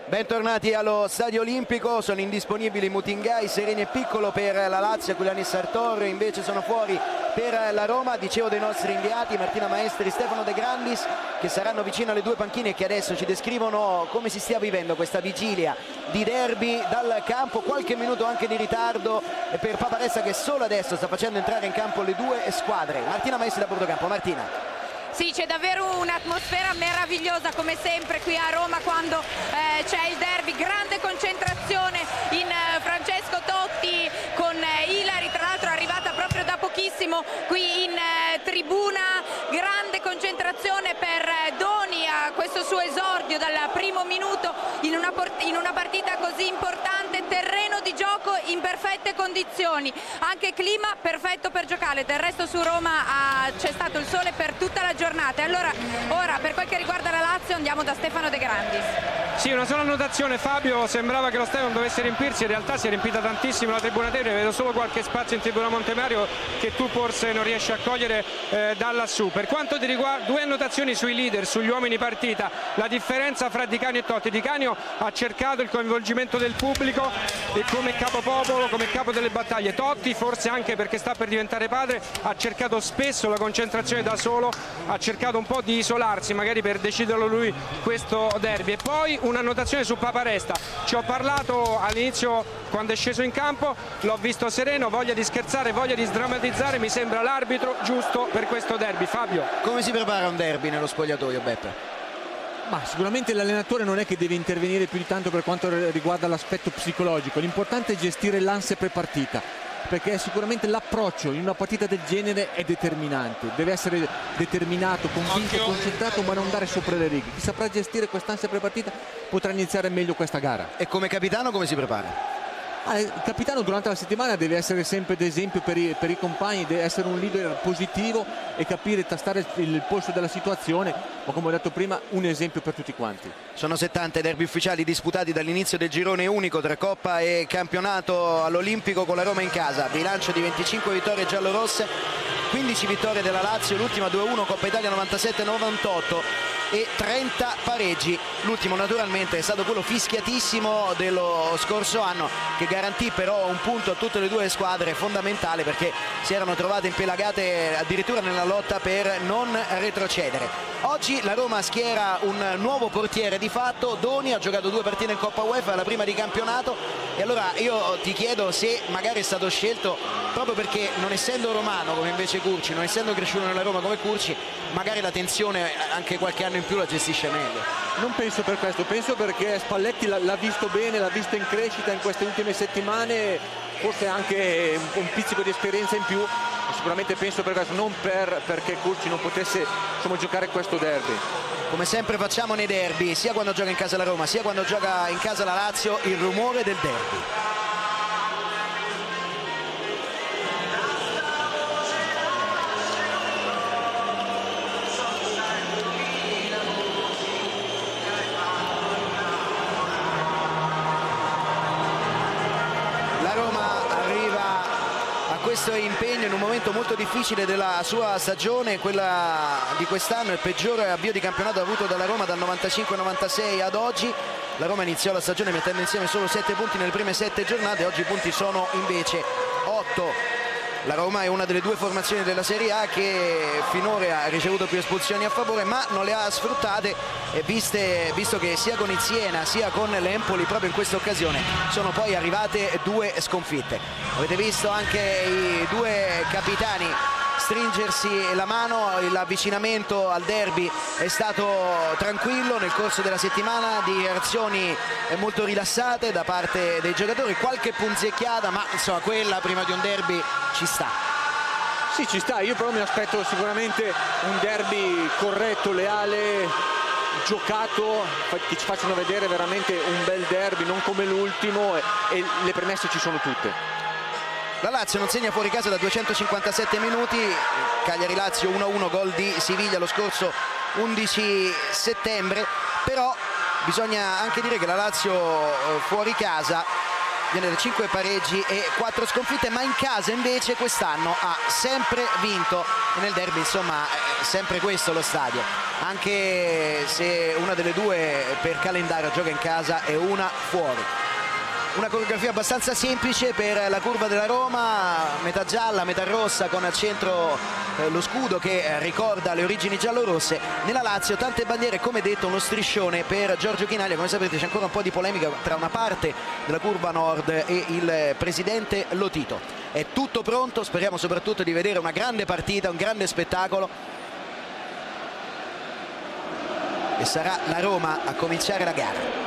Bentornati allo Stadio Olimpico. Sono indisponibili Mutingai, Sereni e Piccolo per la Lazio, Aquilani e Sartor invece sono fuori per la Roma. Dicevo dei nostri inviati, Martina Maestri, Stefano De Grandis, che saranno vicino alle due panchine e che adesso ci descrivono come si stia vivendo questa vigilia di derby dal campo. Qualche minuto anche di ritardo per Paparessa, che solo adesso sta facendo entrare in campo le due squadre. Martina Maestri da Portocampo. Martina. Sì, c'è davvero un'atmosfera meravigliosa come sempre qui a Roma quando c'è il derby, grande concentrazione in Francesco Totti con Ilari, tra l'altro arrivata proprio da pochissimo qui in tribuna, grande concentrazione per Doni a questo suo esordio dal primo minuto in una partita così importante, terreno di gioco in perfette condizioni, anche clima perfetto per giocare, del resto su Roma c'è stato il sole per tutta la giornata. Allora, ora per quel che riguarda la Lazio andiamo da Stefano De Grandis. Sì, una sola annotazione, Fabio, sembrava che lo stadio non dovesse riempirsi, in realtà si è riempita tantissimo la tribuna Tevere, vedo solo qualche spazio in tribuna Montemario che tu forse non riesci a cogliere da lassù. Per quanto ti riguarda, due annotazioni sui leader, sugli uomini partita, la differenza fra Di Canio e Totti. Di Canio ha cercato il coinvolgimento del pubblico e come capopopolo, come capo delle battaglie. Totti, forse anche perché sta per diventare padre, ha cercato spesso la concentrazione da solo, ha cercato un po' di isolarsi magari per deciderlo lui questo derby. E poi un'annotazione su Paparesta, ci ho parlato all'inizio quando è sceso in campo, l'ho visto sereno, voglia di scherzare, voglia di sdrammatizzare, mi sembra l'arbitro giusto per questo derby. Fabio, come si prepara un derby nello spogliatoio, Beppe? Ma sicuramente l'allenatore non è che deve intervenire più di tanto per quanto riguarda l'aspetto psicologico, l'importante è gestire l'ansia prepartita, perché sicuramente l'approccio in una partita del genere è determinante, deve essere determinato, convinto, concentrato, ma non dare sopra le righe. Chi saprà gestire quest'ansia prepartita potrà iniziare meglio questa gara. E come capitano come si prepara? Il capitano durante la settimana deve essere sempre d'esempio per i compagni, deve essere un leader positivo e capire, tastare il polso della situazione, ma come ho detto prima un esempio per tutti quanti. Sono 70 derby ufficiali disputati dall'inizio del girone unico tra Coppa e campionato all'Olimpico, con la Roma in casa, bilancio di 25 vittorie giallorosse, 15 vittorie della Lazio, l'ultima 2-1 Coppa Italia 97-98 e 30 pareggi. L'ultimo naturalmente è stato quello fischiatissimo dello scorso anno, che garantì però un punto a tutte le due squadre, fondamentale perché si erano trovate impelagate addirittura nella lotta per non retrocedere. Oggi la Roma schiera un nuovo portiere di fatto, Doni ha giocato 2 partite in Coppa UEFA, la prima di campionato, e allora io ti chiedo se magari è stato scelto proprio perché, non essendo romano come invece Curci, non essendo cresciuto nella Roma come Curci, magari la tensione anche qualche anno in più la gestisce meglio. Non penso per questo, penso perché Spalletti l'ha visto bene, l'ha visto in crescita in queste ultime settimane, forse anche un pizzico di esperienza in più, sicuramente penso per questo, non perché Curci non potesse giocare questo derby. Come sempre facciamo nei derby, sia quando gioca in casa la Roma sia quando gioca in casa la Lazio, il rumore del derby. Questo impegno in un momento molto difficile della sua stagione, quella di quest'anno, il peggior avvio di campionato avuto dalla Roma dal 95-96 ad oggi. La Roma iniziò la stagione mettendo insieme solo 7 punti nelle prime 7 giornate, oggi i punti sono invece 8. La Roma è una delle due formazioni della Serie A che finora ha ricevuto più espulsioni a favore, ma non le ha sfruttate, visto che sia con il Siena sia con l'Empoli proprio in questa occasione sono poi arrivate 2 sconfitte. Avete visto anche i due capitani stringersi la mano, l'avvicinamento al derby è stato tranquillo nel corso della settimana, di reazioni molto rilassate da parte dei giocatori, qualche punzecchiata, ma insomma quella prima di un derby ci sta. Sì, ci sta, io però mi aspetto sicuramente un derby corretto, leale, giocato, che ci facciano vedere veramente un bel derby, non come l'ultimo, e le premesse ci sono tutte. La Lazio non segna fuori casa da 257 minuti, Cagliari-Lazio 1-1, gol di Siviglia lo scorso 11 settembre, però bisogna anche dire che la Lazio fuori casa viene da 5 pareggi e 4 sconfitte, ma in casa invece quest'anno ha sempre vinto, e nel derby insomma è sempre questo lo stadio, anche se una delle due per calendario gioca in casa e una fuori. Una coreografia abbastanza semplice per la curva della Roma, metà gialla, metà rossa, con al centro lo scudo che ricorda le origini giallorosse. Nella Lazio tante bandiere, come detto uno striscione per Giorgio Chinaglia. Come sapete c'è ancora un po' di polemica tra una parte della curva nord e il presidente Lotito. È tutto pronto, speriamo soprattutto di vedere una grande partita, un grande spettacolo, e sarà la Roma a cominciare la gara.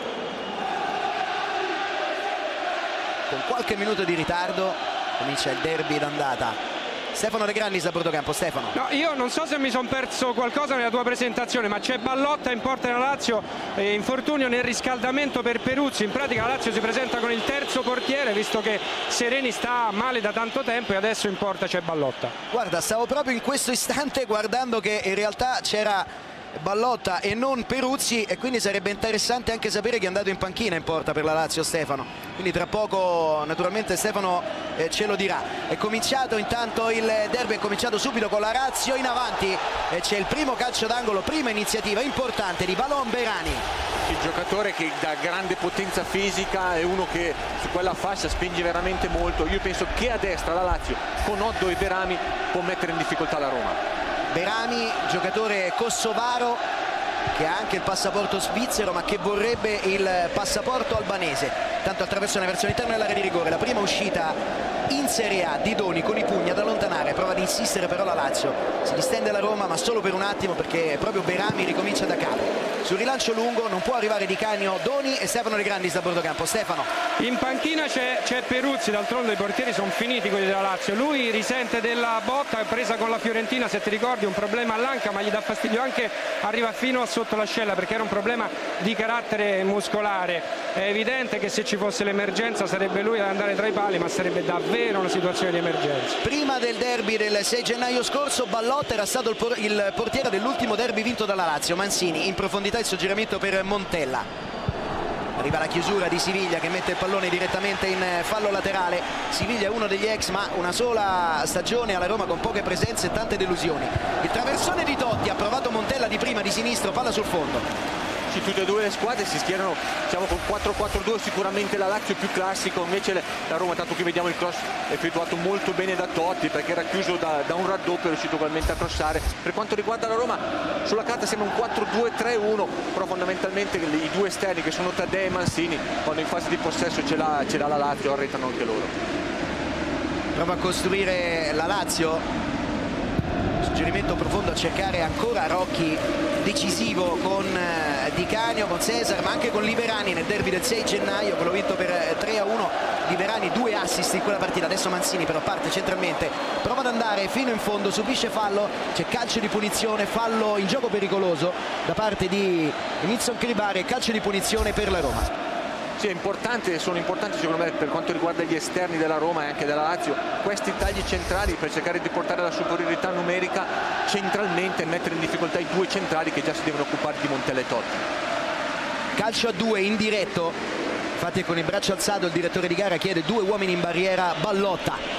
Con qualche minuto di ritardo comincia il derby d'andata. Stefano De Grandis da Bordocampo. Stefano. No, io non so se mi sono perso qualcosa nella tua presentazione, ma c'è Ballotta in porta della Lazio, infortunio nel riscaldamento per Peruzzi. In pratica la Lazio si presenta con il terzo portiere, visto che Sereni sta male da tanto tempo, e adesso in porta c'è Ballotta. Guarda, stavo proprio in questo istante guardando che in realtà c'era Ballotta e non Peruzzi, e quindi sarebbe interessante anche sapere chi è andato in panchina in porta per la Lazio, Stefano. Quindi tra poco naturalmente Stefano ce lo dirà. È cominciato intanto il derby, è cominciato subito con la Lazio in avanti, e c'è il primo calcio d'angolo, prima iniziativa importante di Valon Berani. Il giocatore che dà grande potenza fisica, è uno che su quella fascia spinge veramente molto. Io penso che a destra la Lazio con Oddo e Berami può mettere in difficoltà la Roma. Berami, giocatore kosovaro che ha anche il passaporto svizzero ma che vorrebbe il passaporto albanese. Tanto attraverso una versione interna dell'area di rigore, la prima uscita in Serie A di Doni con i pugni ad allontanare, prova ad insistere però la Lazio, si distende la Roma ma solo per un attimo, perché proprio Berami ricomincia da capo. Sul rilancio lungo non può arrivare Di Canio, Doni e Stefano De Grandis da Bordocampo. Stefano. In panchina c'è Peruzzi, d'altronde i portieri sono finiti quelli della Lazio. Lui risente della botta presa con la Fiorentina, se ti ricordi, un problema all'anca, ma gli dà fastidio anche, arriva fino a sotto l'ascella, perché era un problema di carattere muscolare. È evidente che se ci fosse l'emergenza sarebbe lui ad andare tra i pali, ma sarebbe davvero una situazione di emergenza. Prima del derby del 6 gennaio scorso Ballotta era stato il portiere dell'ultimo derby vinto dalla Lazio. Mancini in profondità, il suggerimento per Montella. Arriva la chiusura di Siviglia che mette il pallone direttamente in fallo laterale. Siviglia è uno degli ex, ma una sola stagione alla Roma con poche presenze e tante delusioni. Il traversone di Totti, ha provato Montella di prima, di sinistro, palla sul fondo. Sì, tutte e due le squadre si schierano, diciamo, con 4-4-2, sicuramente la Lazio più classico, invece la Roma, tanto qui vediamo il cross effettuato molto bene da Totti, perché era chiuso da un raddoppio, è riuscito ugualmente a crossare. Per quanto riguarda la Roma, sulla carta sembra un 4-2-3-1, però fondamentalmente i due esterni che sono Taddei e Mancini, quando in fase di possesso ce l'ha la Lazio, arretrano anche loro. Prova a costruire la Lazio, suggerimento profondo a cercare ancora Rocchi decisivo con Di Canio, con Cesar, ma anche con Liverani nel derby del 6 gennaio, quello vinto per 3-1. Liverani 2 assist in quella partita. Adesso Mancini però parte centralmente, prova ad andare fino in fondo, subisce fallo, c'è calcio di punizione, fallo in gioco pericoloso da parte di Nilsson Kribare, calcio di punizione per la Roma. Sì, sono importanti secondo me per quanto riguarda gli esterni della Roma e anche della Lazio questi tagli centrali, per cercare di portare la superiorità numerica centralmente e mettere in difficoltà i due centrali che già si devono occupare di Montella e Totti. Calcio a 2 indiretto, infatti con il braccio alzato il direttore di gara chiede 2 uomini in barriera. Ballotta.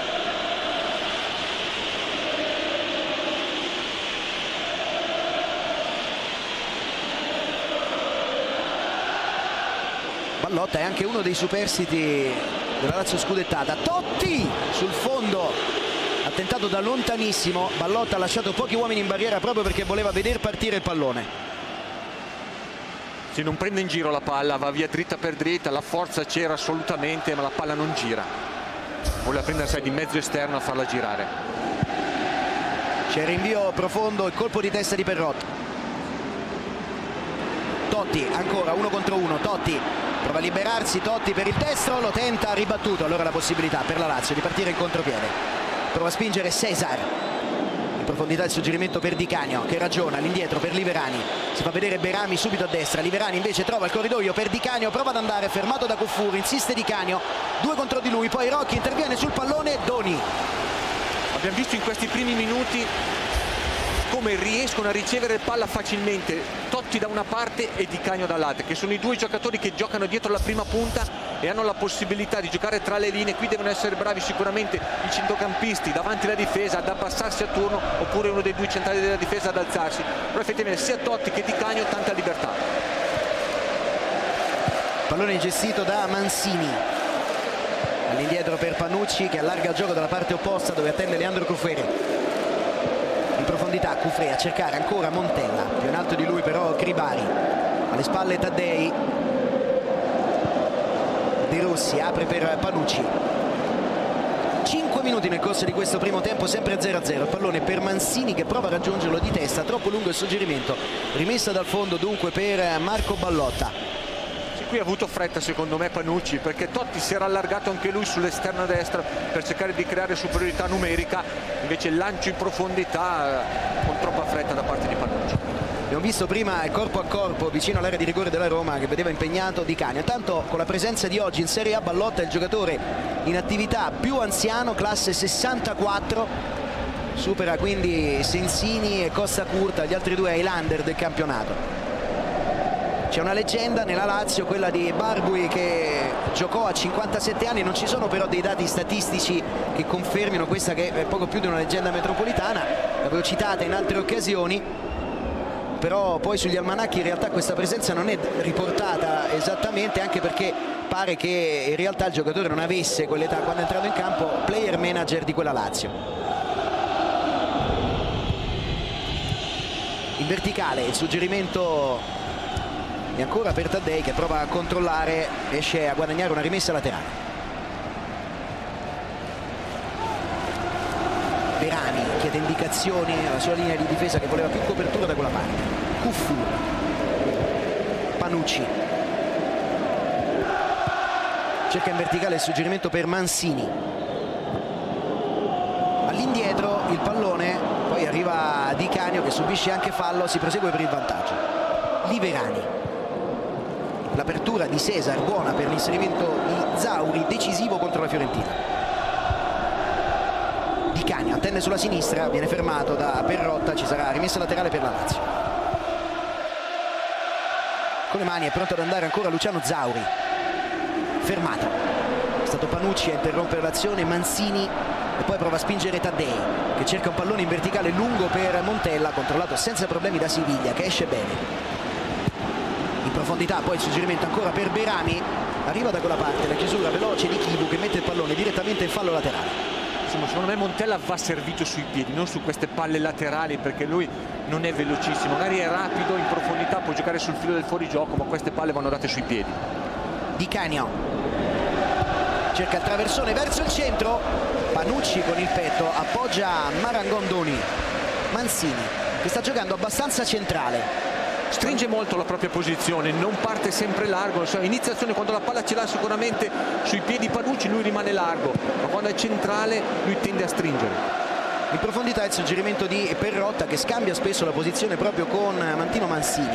Ballotta è anche uno dei superstiti della Lazio scudettata. Totti sul fondo, ha tentato da lontanissimo. Ballotta ha lasciato pochi uomini in barriera proprio perché voleva veder partire il pallone. Sì, non prende in giro la palla, va via dritta per dritta, la forza c'era assolutamente, ma la palla non gira. Voleva prendersi di mezzo esterno a farla girare. C'è il rinvio profondo, il colpo di testa di Perrotta. Totti ancora 1 contro 1. Totti prova a liberarsi, Totti per il destro, lo tenta, ribattuto. Allora la possibilità per la Lazio di partire in contropiede. Prova a spingere Cesar, in profondità il suggerimento per Di Canio che ragiona, all'indietro per Liverani, si fa vedere Berami subito a destra. Liverani invece trova il corridoio per Di Canio, prova ad andare, fermato da Cuffur, insiste Di Canio, 2 contro di lui, poi Rocchi interviene sul pallone. Doni. Abbiamo visto in questi primi minuti come riescono a ricevere palla facilmente Totti da una parte e Di Canio dall'altra, che sono i due giocatori che giocano dietro la prima punta e hanno la possibilità di giocare tra le linee. Qui devono essere bravi sicuramente i centrocampisti davanti alla difesa ad abbassarsi a turno, oppure uno dei due centrali della difesa ad alzarsi, però effettivamente sia Totti che Di Canio tanta libertà. Pallone gestito da Mancini, all'indietro per Panucci che allarga il gioco dalla parte opposta dove attende Leandro Cufré. In profondità Cufré a cercare ancora Montella, più in alto di lui però Cribari, alle spalle Taddei. De Rossi apre per Panucci. 5 minuti nel corso di questo primo tempo, sempre 0-0. Il pallone per Mancini che prova a raggiungerlo di testa, troppo lungo il suggerimento, rimessa dal fondo dunque per Marco Ballotta. Qui ha avuto fretta secondo me Panucci, perché Totti si era allargato anche lui sull'esterno destra per cercare di creare superiorità numerica, invece il lancio in profondità con troppa fretta da parte di Panucci. Abbiamo visto prima il corpo a corpo vicino all'area di rigore della Roma che vedeva impegnato Di Canio. Tanto con la presenza di oggi in Serie A Ballotta è il giocatore in attività più anziano, classe 64, supera quindi Sensini e Costa Curta, gli altri due Highlander del campionato. C'è una leggenda nella Lazio, quella di Barbui, che giocò a 57 anni, non ci sono però dei dati statistici che confermino questa che è poco più di una leggenda metropolitana, l'avevo citata in altre occasioni, però poi sugli almanacchi in realtà questa presenza non è riportata esattamente, anche perché pare che in realtà il giocatore non avesse quell'età quando è entrato in campo, player manager di quella Lazio. In verticale il suggerimento e ancora per Taddei che prova a controllare, riesce a guadagnare una rimessa laterale. Berani chiede indicazioni alla sua linea di difesa che voleva più copertura da quella parte. Cuffur, Panucci cerca in verticale il suggerimento per Mancini, all'indietro il pallone, poi arriva Di Canio che subisce anche fallo, si prosegue per il vantaggio. Liverani, l'apertura di Cesar buona per l'inserimento di Zauri, decisivo contro la Fiorentina. Di Canio attende sulla sinistra, viene fermato da Perrotta, ci sarà rimessa laterale per la Lazio. Con le mani è pronto ad andare ancora Luciano Zauri, fermato, è stato Panucci a interrompere l'azione, Mancini, e poi prova a spingere Taddei che cerca un pallone in verticale lungo per Montella, controllato senza problemi da Siviglia che esce bene. In profondità poi il suggerimento ancora per Berami, arriva da quella parte la chiusura veloce di Chivu che mette il pallone direttamente in fallo laterale. Insomma, secondo me Montella va servito sui piedi, non su queste palle laterali, perché lui non è velocissimo, magari è rapido, in profondità può giocare sul filo del fuorigioco, ma queste palle vanno date sui piedi. Di Canio cerca il traversone verso il centro, Panucci con il petto appoggia Marangondoni. Mancini che sta giocando abbastanza centrale, stringe molto la propria posizione, non parte sempre largo, iniziazione quando la palla ce l'ha sicuramente sui piedi Panucci, lui rimane largo, ma quando è centrale lui tende a stringere. In profondità il suggerimento di Perrotta che scambia spesso la posizione proprio con Mantino Mancini.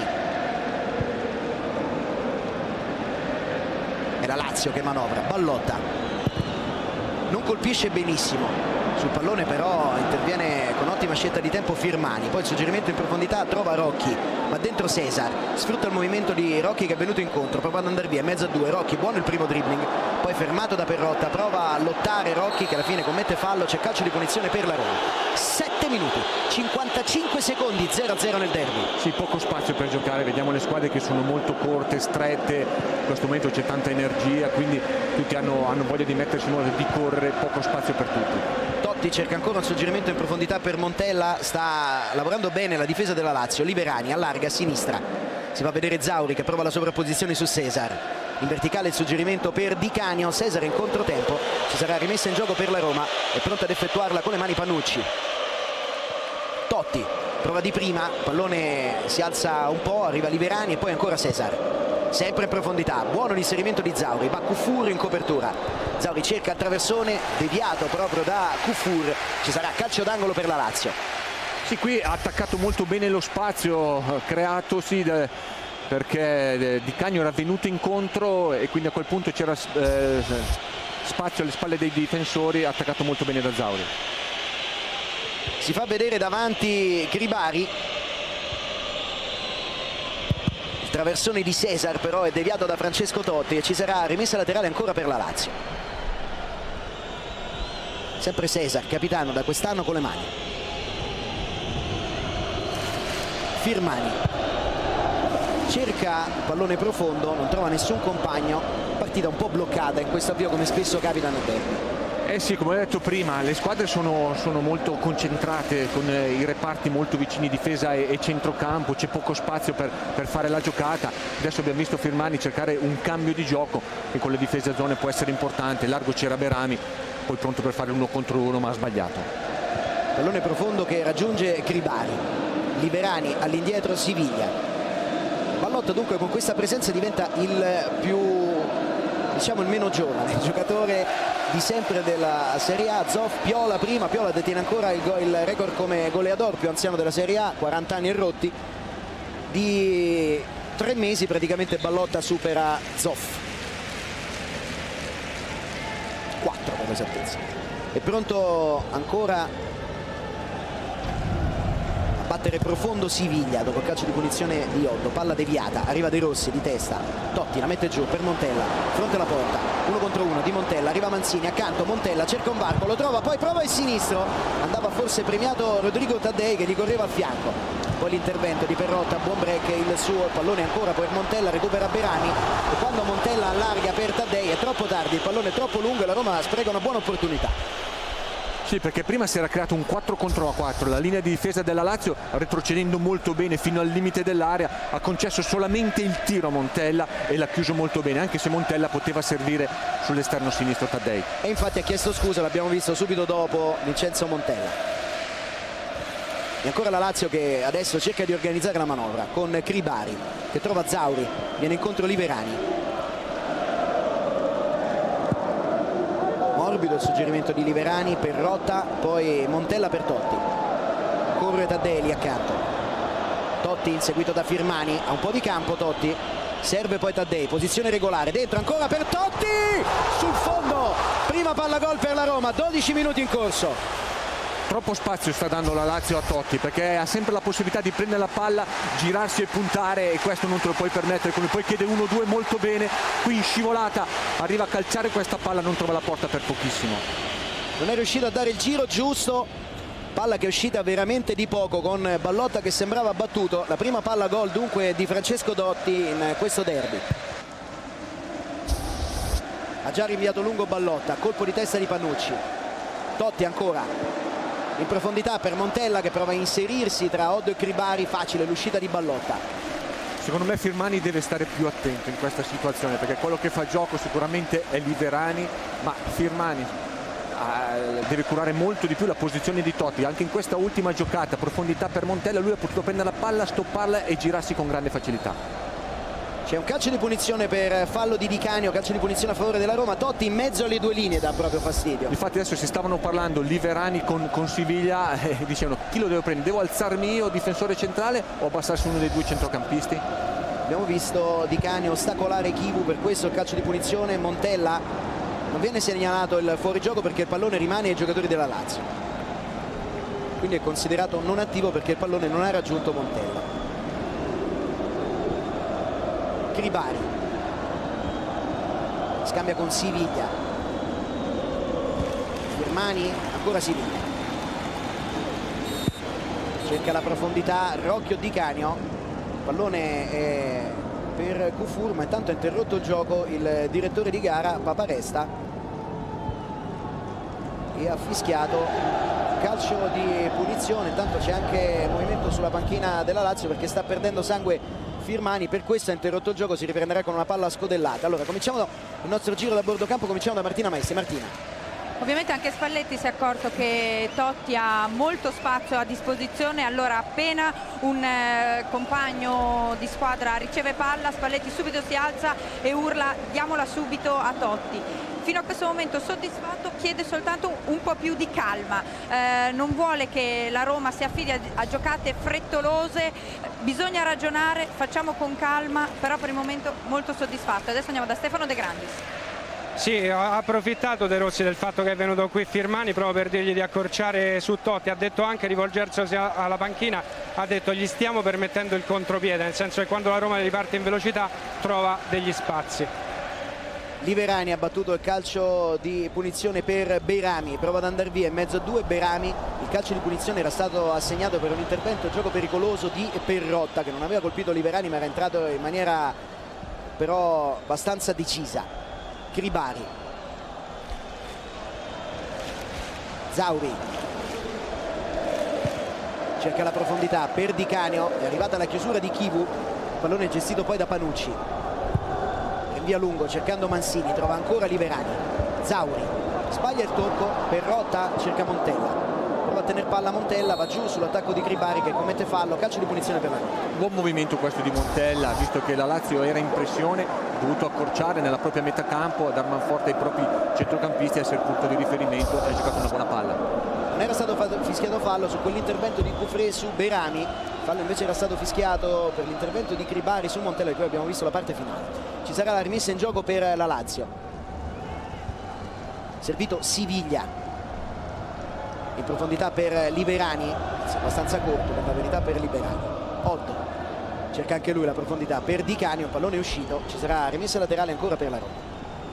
È la Lazio che manovra, Ballotta non colpisce benissimo sul pallone, però interviene con ottima scelta di tempo Firmani. Poi il suggerimento in profondità trova Rocchi, ma dentro Cesar sfrutta il movimento di Rocchi che è venuto incontro, prova ad andare via in mezzo a due. Rocchi buono il primo dribbling, poi fermato da Perrotta, prova a lottare Rocchi che alla fine commette fallo, c'è calcio di punizione per la Roma. 7 minuti 55 secondi, 0-0 nel derby. Sì, poco spazio per giocare, vediamo le squadre che sono molto corte, strette, in questo momento c'è tanta energia, quindi tutti hanno voglia di mettersi in modo di correre, poco spazio per tutti. Totti cerca ancora un suggerimento in profondità per Montella, sta lavorando bene la difesa della Lazio. Liverani allarga a sinistra, si va a vedere Zauri che prova la sovrapposizione su Cesar, in verticale il suggerimento per Di Canio, Cesar in controtempo, ci sarà rimessa in gioco per la Roma, è pronta ad effettuarla con le mani Panucci. Totti prova di prima, pallone si alza un po', arriva Liverani e poi ancora Cesar, sempre in profondità, buono l'inserimento di Zauri, va Kufur in copertura, Zauri cerca il traversone deviato proprio da Kufur, ci sarà calcio d'angolo per la Lazio. Sì, qui ha attaccato molto bene lo spazio creatosi perché Di Canio era venuto incontro e quindi a quel punto c'era spazio alle spalle dei difensori, ha attaccato molto bene da Zauri. Si fa vedere davanti Cribari. Il traversone di Cesar però è deviato da Francesco Totti e ci sarà rimessa laterale ancora per la Lazio. Sempre Cesar, capitano da quest'anno con le mani. Firmani cerca pallone profondo, non trova nessun compagno, partita un po' bloccata in questo avvio come spesso capita nel derby. Eh sì, come ho detto prima, le squadre sono molto concentrate, con i reparti molto vicini, difesa e centrocampo, c'è poco spazio per fare la giocata. Adesso abbiamo visto Firmani cercare un cambio di gioco che con le difese a zone può essere importante. Largo c'era Berami, poi pronto per fare 1 contro 1, ma ha sbagliato. Pallone profondo che raggiunge Cribari. Liverani all'indietro, Siviglia. Ballotta dunque con questa presenza diventa il più, diciamo, il meno giovane giocatore di sempre della Serie A. Zoff, Piola prima, Piola detiene ancora il record come goleador più anziano della Serie A, 40 anni e rotti. Di 3 mesi praticamente Ballotta supera Zoff, 4 per l'esattezza. È pronto ancora battere profondo Siviglia dopo il calcio di punizione di Oddo. Palla deviata, arriva De Rossi di testa, Totti la mette giù per Montella, fronte alla porta, 1 contro 1 di Montella, arriva Manzini accanto, Montella cerca un varco, lo trova, poi prova il sinistro, andava forse premiato Rodrigo Taddei che gli correva a fianco, poi l'intervento di Perrotta, buon break, il suo pallone ancora per Montella, recupera Berami e quando Montella allarga per Taddei è troppo tardi, il pallone è troppo lungo e la Roma spreca una buona opportunità. Sì, perché prima si era creato un 4 contro 4, la linea di difesa della Lazio retrocedendo molto bene fino al limite dell'area, ha concesso solamente il tiro a Montella e l'ha chiuso molto bene, anche se Montella poteva servire sull'esterno sinistro Taddei. E infatti ha chiesto scusa, l'abbiamo visto subito dopo, Vincenzo Montella. E ancora la Lazio che adesso cerca di organizzare la manovra con Cribari che trova Zauri, viene incontro Liverani. Morbido il suggerimento di Liverani per Rotta, poi Montella per Totti, corre Taddei lì accanto, Totti inseguito da Firmani, ha un po' di campo Totti, serve poi Taddei, posizione regolare, dentro ancora per Totti, sul fondo, prima palla gol per la Roma, 12 minuti in corso. Troppo spazio sta dando la Lazio a Totti perché ha sempre la possibilità di prendere la palla, girarsi e puntare e questo non te lo puoi permettere, come poi chiede 1-2 molto bene, qui in scivolata arriva a calciare questa palla, non trova la porta per pochissimo. Non è riuscito a dare il giro giusto, palla che è uscita veramente di poco con Ballotta che sembrava battuto, la prima palla gol dunque di Francesco Totti in questo derby. Ha già rinviato lungo Ballotta, colpo di testa di Panucci, Totti ancora in profondità per Montella che prova a inserirsi tra Oddo e Cribari, facile l'uscita di Ballotta. Secondo me Firmani deve stare più attento in questa situazione perché quello che fa gioco sicuramente è Liverani, ma Firmani deve curare molto di più la posizione di Totti. Anche in questa ultima giocata, profondità per Montella, lui ha potuto prendere la palla, stopparla e girarsi con grande facilità. C'è un calcio di punizione per fallo di Di Canio, calcio di punizione a favore della Roma. Totti in mezzo alle due linee dà proprio fastidio. Infatti adesso si stavano parlando Liverani con Siviglia e dicevano chi lo devo prendere? Devo alzarmi io, difensore centrale, o abbassarsi uno dei due centrocampisti? Abbiamo visto Di Canio ostacolare Chivu, per questo il calcio di punizione. Montella non viene segnalato il fuorigioco perché il pallone rimane ai giocatori della Lazio, quindi è considerato non attivo perché il pallone non ha raggiunto Montella. Cribari scambia con Siviglia, Firmani ancora Siviglia, cerca la profondità Rocchio Di Canio, pallone è per Kufur, ma intanto ha interrotto il gioco il direttore di gara Paparesta e ha fischiato calcio di punizione. Intanto c'è anche movimento sulla panchina della Lazio perché sta perdendo sangue Firmani, per questo ha interrotto il gioco, si riprenderà con una palla scodellata. Allora cominciamo il nostro giro da bordo campo, cominciamo da Martina Maestri. Martina. Ovviamente anche Spalletti si è accorto che Totti ha molto spazio a disposizione, allora appena un compagno di squadra riceve palla Spalletti subito si alza e urla diamola subito a Totti. Fino a questo momento soddisfatto, chiede soltanto un po' più di calma, non vuole che la Roma si affidi a giocate frettolose, bisogna ragionare, facciamo con calma, però per il momento molto soddisfatto. Adesso andiamo da Stefano De Grandis. Sì, ha approfittato De Rossi del fatto che è venuto qui Firmani proprio per dirgli di accorciare su Totti. Ha detto anche, rivolgersi alla panchina, ha detto gli stiamo permettendo il contropiede, nel senso che quando la Roma riparte in velocità trova degli spazi. Liverani ha battuto il calcio di punizione per Beirami, prova ad andare via in mezzo a due. Beirami, il calcio di punizione era stato assegnato per un intervento gioco pericoloso di Perrotta, che non aveva colpito Liverani ma era entrato in maniera però abbastanza decisa. Cribari, Zauri cerca la profondità per Di Canio, è arrivata la chiusura di Chivu, il pallone gestito poi da Panucci, rinvia lungo cercando Mancini, trova ancora Liverani. Zauri sbaglia il tocco, Perrotta cerca Montella, prova a tenere palla Montella, va giù sull'attacco di Cribari che commette fallo, calcio di punizione per la Roma. Buon movimento questo di Montella, visto che la Lazio era in pressione, ha dovuto accorciare nella propria metà campo, dar manforte ai propri centrocampisti, essere il punto di riferimento, e ha giocato una buona palla. Non era stato fischiato fallo su quell'intervento di Cufré su Beirami, fallo invece era stato fischiato per l'intervento di Cribari su Montella, di cui abbiamo visto la parte finale. Ci sarà la rimessa in gioco per la Lazio. Servito Siviglia in profondità per Liverani, abbastanza corto per la verità per Liverani. Otto cerca anche lui la profondità per Di Canio, un pallone uscito, ci sarà rimessa laterale ancora per la Roma.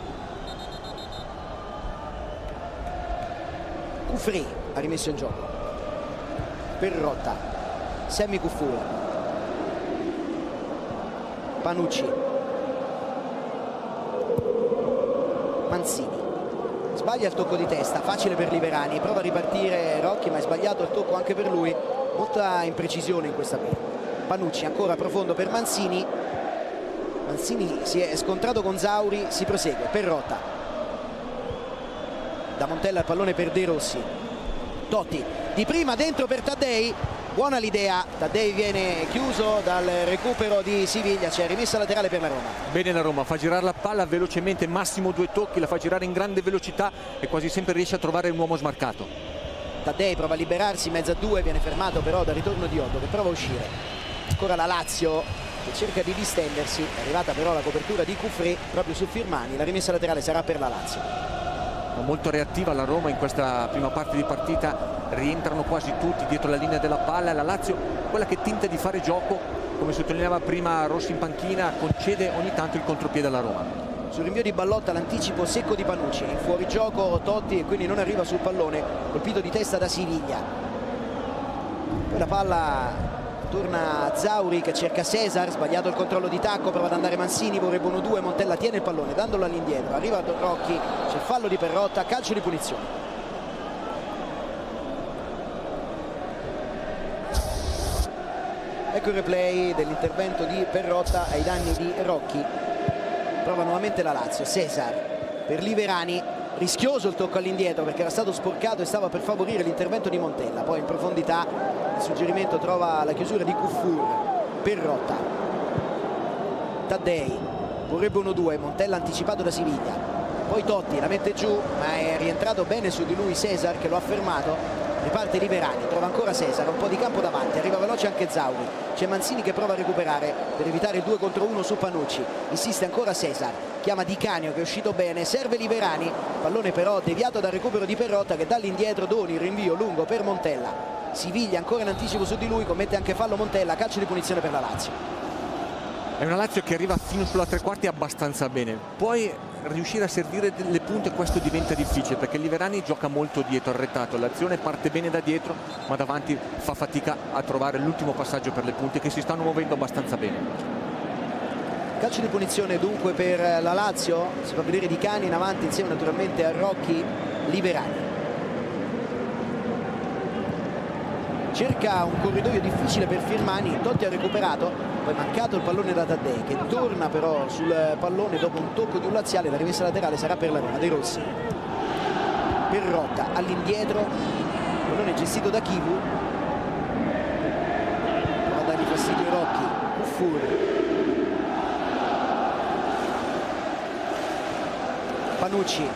Cufré ha rimesso in gioco, Perrotta, Semi Kuffour, Panucci, Mancini, sbaglia il tocco di testa, facile per Liverani, prova a ripartire Rocchi ma è sbagliato il tocco anche per lui, molta imprecisione in questa pena. Panucci ancora profondo per Mancini, Mancini si è scontrato con Zauri, si prosegue, Perrotta, da Montella il pallone per De Rossi, Totti di prima dentro per Taddei, buona l'idea, Taddei viene chiuso dal recupero di Siviglia, c'è rimessa laterale per la Roma. Bene la Roma, fa girare la palla velocemente, massimo 2 tocchi, la fa girare in grande velocità e quasi sempre riesce a trovare un uomo smarcato. Taddei prova a liberarsi in mezzo a due, viene fermato però dal ritorno di Otto che prova a uscire. Ancora la Lazio che cerca di distendersi, è arrivata però la copertura di Cufré proprio su Firmani, la rimessa laterale sarà per la Lazio. Molto reattiva la Roma in questa prima parte di partita, rientrano quasi tutti dietro la linea della palla, la Lazio quella che tenta di fare gioco, come sottolineava prima Rossi in panchina, concede ogni tanto il contropiede alla Roma. Sul rinvio di Ballotta l'anticipo secco di Panucci, in fuorigioco Totti e quindi non arriva sul pallone, colpito di testa da Siviglia. Poi la palla torna a Zauri che cerca Cesar, sbagliato il controllo di tacco, prova ad andare Mancini, vorrebbe 1-2, Montella tiene il pallone dandolo all'indietro, arriva Rocchi, c'è fallo di Perrotta, calcio di punizione. Ecco il replay dell'intervento di Perrotta ai danni di Rocchi, prova nuovamente la Lazio, Cesar per Liverani, rischioso il tocco all'indietro perché era stato sporcato e stava per favorire l'intervento di Montella, poi in profondità il suggerimento trova la chiusura di Kuffour, Perrotta, Taddei, vorrebbe 1-2, Montella anticipato da Siviglia, poi Totti la mette giù ma è rientrato bene su di lui Cesar che lo ha fermato, riparte Liverani, trova ancora Cesar, un po' di campo davanti, arriva veloce anche Zauri, c'è Mancini che prova a recuperare per evitare il 2 contro 1 su Panucci, insiste ancora Cesar, chiama Di Canio che è uscito bene, serve Liverani, pallone però deviato dal recupero di Perrotta che dall'indietro doni il rinvio lungo per Montella, Siviglia ancora in anticipo su di lui, commette anche fallo Montella, calcio di punizione per la Lazio. È una Lazio che arriva fino sulla tre quarti abbastanza bene, poi riuscire a servire le punte questo diventa difficile perché Liverani gioca molto dietro, arretrato, l'azione parte bene da dietro ma davanti fa fatica a trovare l'ultimo passaggio per le punte che si stanno muovendo abbastanza bene. Calcio di punizione dunque per la Lazio, si fa vedere Di Cani in avanti insieme naturalmente a Rocchi, Liverani. Cerca un corridoio difficile per Firmani, Totti ha recuperato, poi mancato il pallone da Taddei che torna però sul pallone dopo un tocco di un laziale, la rimessa laterale sarà per la Roma. De Rossi, Perrotta all'indietro, pallone gestito da Chivu, prova a dargli fastidio Rocchi, Kuffour, Panucci,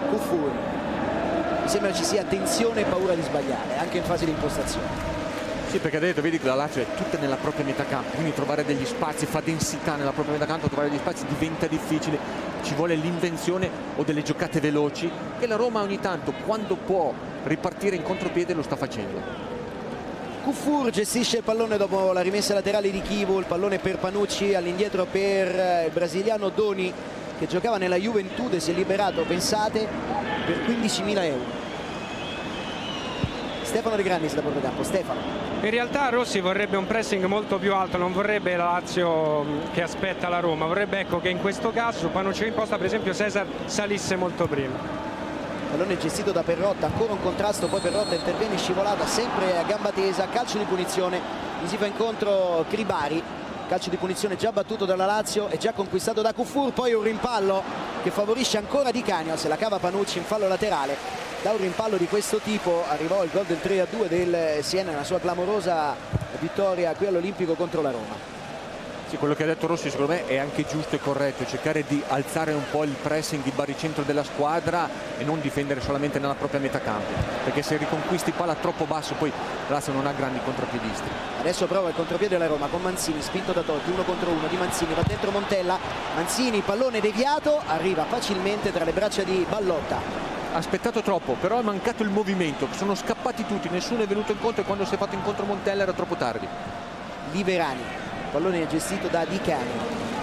Kuffour. Mi sembra ci sia tensione e paura di sbagliare anche in fase di impostazione. Sì, perché ha detto, vedi che la Lazio è tutta nella propria metà campo, quindi trovare degli spazi, fa densità nella propria metà campo, trovare degli spazi diventa difficile, ci vuole l'invenzione o delle giocate veloci che la Roma ogni tanto, quando può ripartire in contropiede, lo sta facendo. Kufur gestisce il pallone dopo la rimessa laterale di Chivu, il pallone per Panucci, all'indietro per il brasiliano Doni che giocava nella Juventude, si è liberato, pensate, per 15.000 euro. Stefano De Grannis da bordo Stefano. In realtà Rossi vorrebbe un pressing molto più alto, non vorrebbe la Lazio che aspetta la Roma, vorrebbe, ecco, che in questo caso Panucci imposta, per esempio Cesar salisse molto prima. Pallone gestito da Perrotta, ancora un contrasto, poi Perrotta interviene, scivolata sempre a gamba tesa, calcio di punizione, gli si fa incontro Cribari, calcio di punizione già battuto dalla Lazio e già conquistato da Kufur, poi un rimpallo che favorisce ancora Di Canio, se la cava Panucci in fallo laterale. Da un rimpallo di questo tipo arrivò il gol del 3-2 del Siena nella sua clamorosa vittoria qui all'Olimpico contro la Roma. Sì, quello che ha detto Rossi secondo me è anche giusto e corretto, cercare di alzare un po' il pressing, il baricentro della squadra e non difendere solamente nella propria metà campo, perché se riconquisti palla troppo basso poi Lazio non ha grandi contropiedisti. Adesso prova il contropiede della Roma con Manzini, spinto da Totti, 1 contro 1 di Manzini, va dentro Montella, Manzini, pallone deviato, arriva facilmente tra le braccia di Ballotta. Ha aspettato troppo, però è mancato il movimento, sono scappati tutti, nessuno è venuto incontro e quando si è fatto incontro Montella era troppo tardi. Liverani, pallone gestito da Di Canio,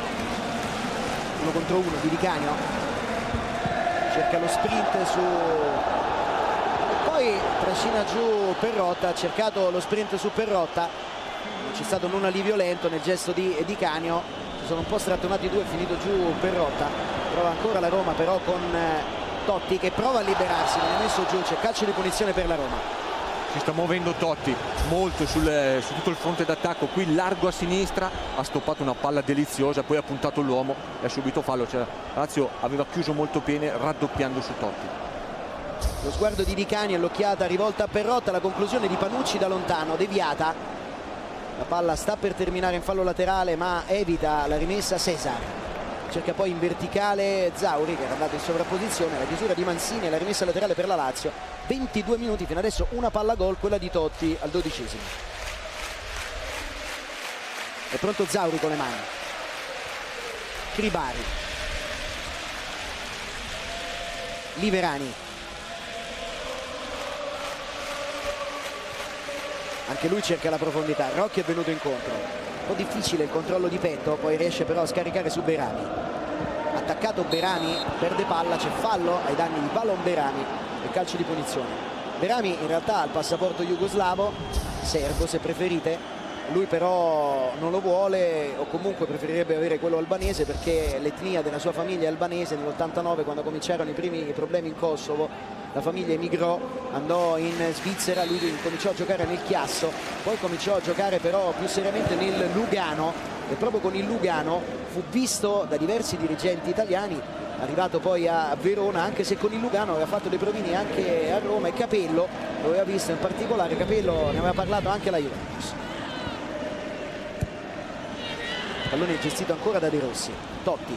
1 contro 1 di Di Canio, cerca lo sprint su, poi trascina giù Perrotta, ha cercato lo sprint su Perrotta, non c'è stato un allivio violento nel gesto di Di Canio, si sono un po' strattonati i due, è finito giù Perrotta, prova ancora la Roma però con Totti che prova a liberarsi, non è messo giù, c'è calcio di punizione per la Roma. Si sta muovendo Totti molto su tutto il fronte d'attacco, qui largo a sinistra, ha stoppato una palla deliziosa, poi ha puntato l'uomo e ha subito fallo, cioè Lazio aveva chiuso molto bene raddoppiando su Totti. Lo sguardo di Di Canio, l'occhiata rivolta a Perrotta, la conclusione di Panucci da lontano, deviata, la palla sta per terminare in fallo laterale ma evita la rimessa Cesar. Cerca poi in verticale Zauri che era andato in sovrapposizione, la chiusura di Manzini e la rimessa laterale per la Lazio. 22 minuti fino adesso, una palla gol, quella di Totti al 12°. È pronto Zauri con le mani, Cribari, Liverani, anche lui cerca la profondità, Rocchi è venuto incontro. Un po' difficile il controllo di petto, poi riesce però a scaricare su Berami. Attaccato Berami, perde palla, c'è fallo ai danni di Valon Berami e calcio di punizione. Berami in realtà ha il passaporto jugoslavo, serbo se preferite, lui però non lo vuole o comunque preferirebbe avere quello albanese perché l'etnia della sua famiglia è albanese. Nell'89 quando cominciarono i primi problemi in Kosovo la famiglia emigrò, andò in Svizzera, lui cominciò a giocare nel Chiasso, poi cominciò a giocare però più seriamente nel Lugano e proprio con il Lugano fu visto da diversi dirigenti italiani, arrivato poi a Verona, anche se con il Lugano aveva fatto dei provini anche a Roma e Capello lo aveva visto in particolare, Capello ne aveva parlato anche alla Juventus. Pallone gestito ancora da De Rossi, Totti.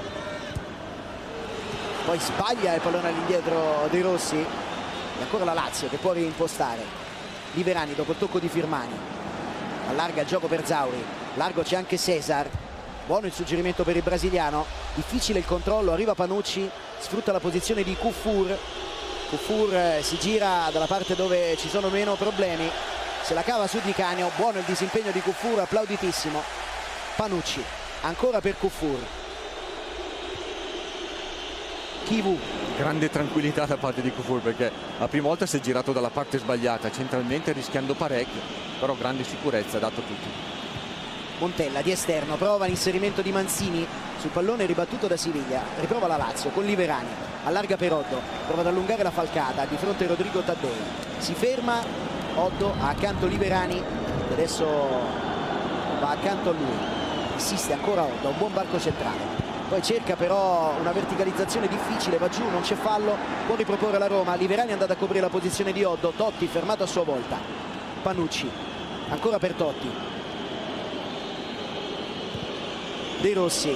Poi sbaglia il pallone all'indietro De Rossi e ancora la Lazio che può reimpostare. Liverani dopo il tocco di Firmani, allarga il gioco per Zauri, largo c'è anche Cesar, buono il suggerimento per il brasiliano, difficile il controllo, arriva Panucci, sfrutta la posizione di Kufur, Kufur si gira dalla parte dove ci sono meno problemi, se la cava su Di Canio, buono il disimpegno di Kufur, applauditissimo. Panucci ancora per Kufur, Chivu, grande tranquillità da parte di Kufur perché la prima volta si è girato dalla parte sbagliata centralmente rischiando parecchio, però grande sicurezza dato a tutti. Montella di esterno prova l'inserimento di Manzini sul pallone ribattuto da Siviglia, riprova la Lazio con Liverani, allarga per Oddo, prova ad allungare la falcata di fronte a Rodrigo Taddei, si ferma Oddo, ha accanto Liverani e adesso va accanto a lui, insiste ancora Oddo, un buon varco centrale. Poi cerca però una verticalizzazione difficile, va giù, non c'è fallo, può riproporre la Roma. Liverani è andato a coprire la posizione di Oddo, Totti fermato a sua volta, Panucci ancora per Totti, De Rossi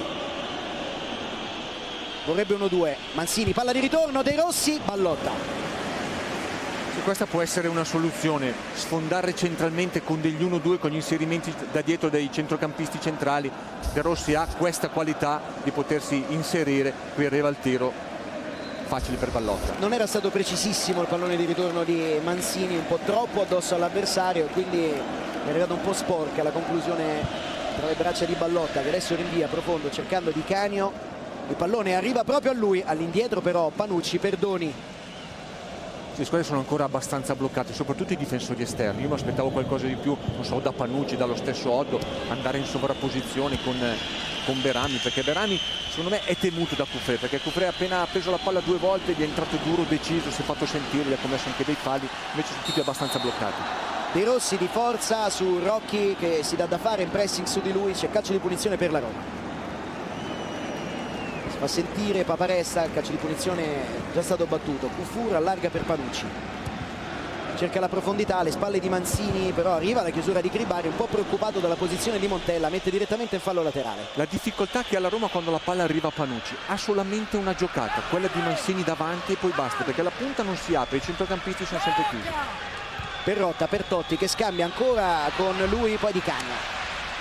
vorrebbe 1-2, Manzini, palla di ritorno, De Rossi, Ballotta E questa può essere una soluzione, sfondare centralmente con degli 1-2 con gli inserimenti da dietro dei centrocampisti centrali. De Rossi ha questa qualità di potersi inserire. Qui arriva il tiro facile per Ballotta. Non era stato precisissimo il pallone di ritorno di Mancini, un po' troppo addosso all'avversario, quindi è arrivato un po' sporca la conclusione tra le braccia di Ballotta, che adesso rinvia profondo cercando Di Canio. Il pallone arriva proprio a lui, all'indietro però Panucci, Perdoni. Le squadre sono ancora abbastanza bloccate, soprattutto i difensori esterni. Io mi aspettavo qualcosa di più, non so, da Panucci, dallo stesso Oddo, andare in sovrapposizione con Berami, perché Berami secondo me è temuto da Cufré, perché Cufré appena ha preso la palla 2 volte gli è entrato duro, deciso, si è fatto sentire, gli ha commesso anche dei falli, invece sono tutti abbastanza bloccati. De Rossi di forza su Rocchi che si dà da fare in pressing su di lui, c'è calcio di punizione per la Roma. Si fa sentire Paparesta, il calcio di punizione è già stato battuto. Cufur allarga per Panucci, cerca la profondità alle spalle di Mancini, però arriva la chiusura di Cribari, un po' preoccupato dalla posizione di Montella, mette direttamente in fallo laterale. La difficoltà che ha la Roma quando la palla arriva a Panucci, ha solamente una giocata, quella di Mancini davanti, e poi basta, perché la punta non si apre, i centrocampisti sono sempre chiusi. Perrotta per Totti che scambia ancora con lui, poi Di Canio.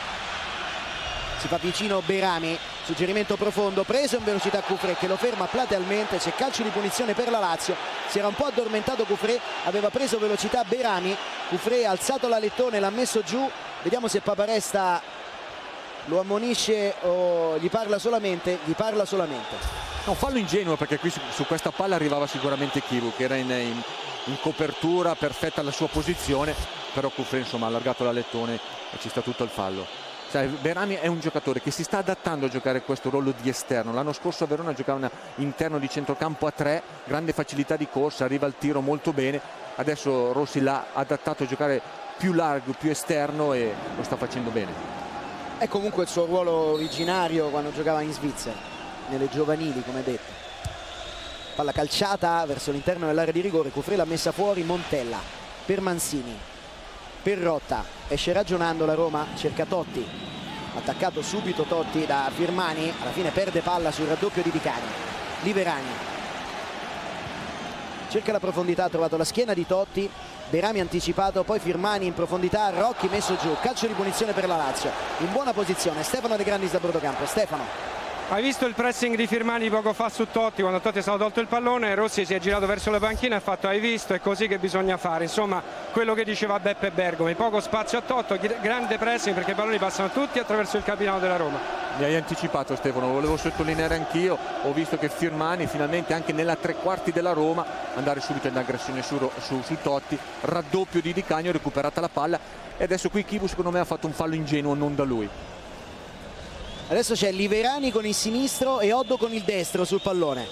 Si fa vicino Berami, suggerimento profondo, preso in velocità Cufré che lo ferma platealmente, c'è calcio di punizione per la Lazio. Si era un po' addormentato Cufré, aveva preso velocità Berami, Cufré ha alzato l'alettone, l'ha messo giù, vediamo se Paparesta lo ammonisce o gli parla solamente. Un fallo ingenuo, perché qui su questa palla arrivava sicuramente Chivu, che era in copertura perfetta alla sua posizione, però Cufré insomma ha allargato l'alettone e ci sta tutto il fallo. Sai, Berami è un giocatore che si sta adattando a giocare questo ruolo di esterno. L'anno scorso a Verona giocava interno di centrocampo a 3, grande facilità di corsa, arriva al tiro molto bene. Adesso Rossi l'ha adattato a giocare più largo, più esterno, e lo sta facendo bene. È comunque il suo ruolo originario quando giocava in Svizzera, nelle giovanili come detto. Palla calciata verso l'interno dell'area di rigore, Cufré l'ha messa fuori, Montella per Mancini, Perrotta, esce ragionando la Roma, cerca Totti, attaccato subito Totti da Firmani, alla fine perde palla sul raddoppio di Di Canio. Liverani cerca la profondità, ha trovato la schiena di Totti, Berami anticipato, poi Firmani in profondità, Rocchi messo giù, calcio di punizione per la Lazio, in buona posizione Stefano De Grandis da Brodocampo. Stefano, hai visto il pressing di Firmani poco fa su Totti, quando Totti è stato tolto il pallone, Rossi si è girato verso la panchina e ha fatto: hai visto, è così che bisogna fare. Insomma, quello che diceva Beppe Bergomi, poco spazio a Totti, grande pressing, perché i palloni passano tutti attraverso il capitano della Roma. Mi hai anticipato Stefano, lo volevo sottolineare anch'io. Ho visto che Firmani finalmente anche nella tre quarti della Roma andare subito in aggressione su Totti, raddoppio di Di Canio, recuperata la palla, e adesso qui Chivu secondo me ha fatto un fallo ingenuo, non da lui. Adesso c'è Liverani con il sinistro e Oddo con il destro sul pallone.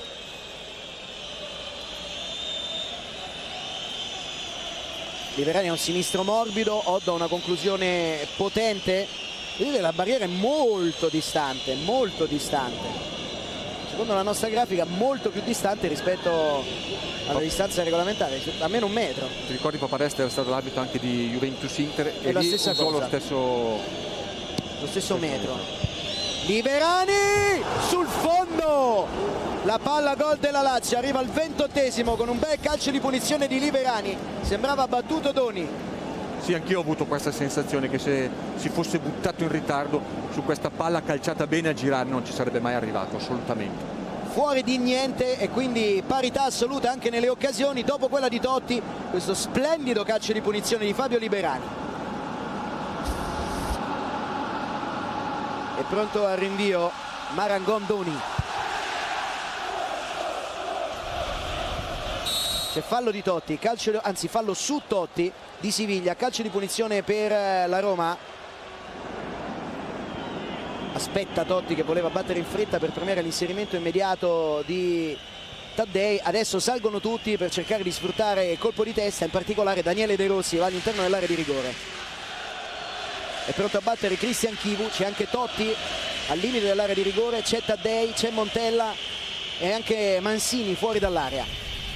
Liverani ha un sinistro morbido, Oddo ha una conclusione potente. Vedete, la barriera è molto distante, secondo la nostra grafica molto più distante rispetto alla distanza regolamentare, almeno 1 metro. Ti ricordi Paparesta era stato l'arbitro anche di Juventus Inter e la lì stessa usò cosa, lo stesso metro. Liverani sul fondo, la palla gol della Lazio, arriva al 28esimo con un bel calcio di punizione di Liverani, sembrava battuto Doni. Sì, anch'io ho avuto questa sensazione che se si fosse buttato in ritardo su questa palla calciata bene a girare non ci sarebbe mai arrivato, assolutamente. Fuori di niente e quindi parità assoluta anche nelle occasioni. Dopo quella di Totti, questo splendido calcio di punizione di Fabio Liverani. È pronto al rinvio Marangon Doni. C'è fallo di Totti, fallo su Totti di Siviglia, calcio di punizione per la Roma. Aspetta Totti che voleva battere in fretta per premiare l'inserimento immediato di Taddei. Adesso salgono tutti per cercare di sfruttare il colpo di testa, in particolare Daniele De Rossi va all'interno dell'area di rigore. È pronto a battere Cristian Chivu, c'è anche Totti al limite dell'area di rigore, c'è Taddei, c'è Montella e anche Mancini fuori dall'area.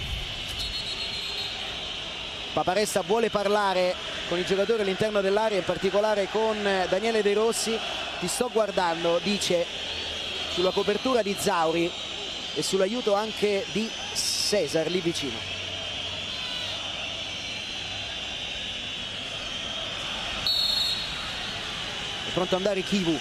Paparesta vuole parlare con i giocatori all'interno dell'area, in particolare con Daniele De Rossi. Ti sto guardando, dice, sulla copertura di Zauri e sull'aiuto anche di Cesar lì vicino. è pronto ad andare Chivu,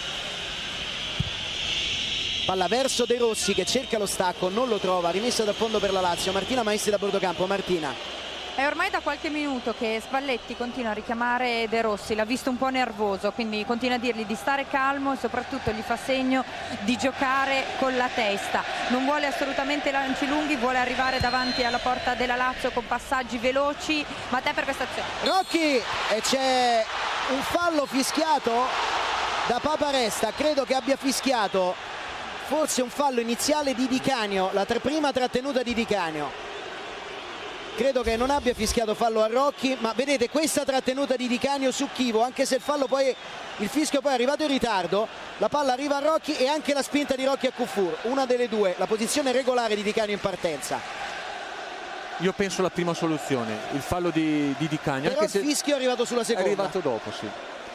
palla verso De Rossi che cerca lo stacco, non lo trova, rimessa dal fondo per la Lazio. Martina Maestri da bordocampo. Martina. È ormai da qualche minuto che Spalletti continua a richiamare De Rossi, l'ha visto un po' nervoso, quindi continua a dirgli di stare calmo e soprattutto gli fa segno di giocare con la testa. Non vuole assolutamente lanci lunghi, vuole arrivare davanti alla porta della Lazio con passaggi veloci. Ma te per questa azione? Rocchi, e c'è un fallo fischiato da Paparesta, credo che abbia fischiato forse un fallo iniziale di Di Canio, la prima trattenuta di Di Canio. Credo che non abbia fischiato fallo a Rocchi, ma vedete questa trattenuta di Di Canio su Chivo, anche se il fischio poi è arrivato in ritardo, la palla arriva a Rocchi e anche la spinta di Rocchi a Kuffour, una delle due, la posizione regolare di Di Canio in partenza. Io penso la prima soluzione, il fallo di Di Canio. Però anche il fischio è arrivato sulla seconda. È arrivato dopo, sì.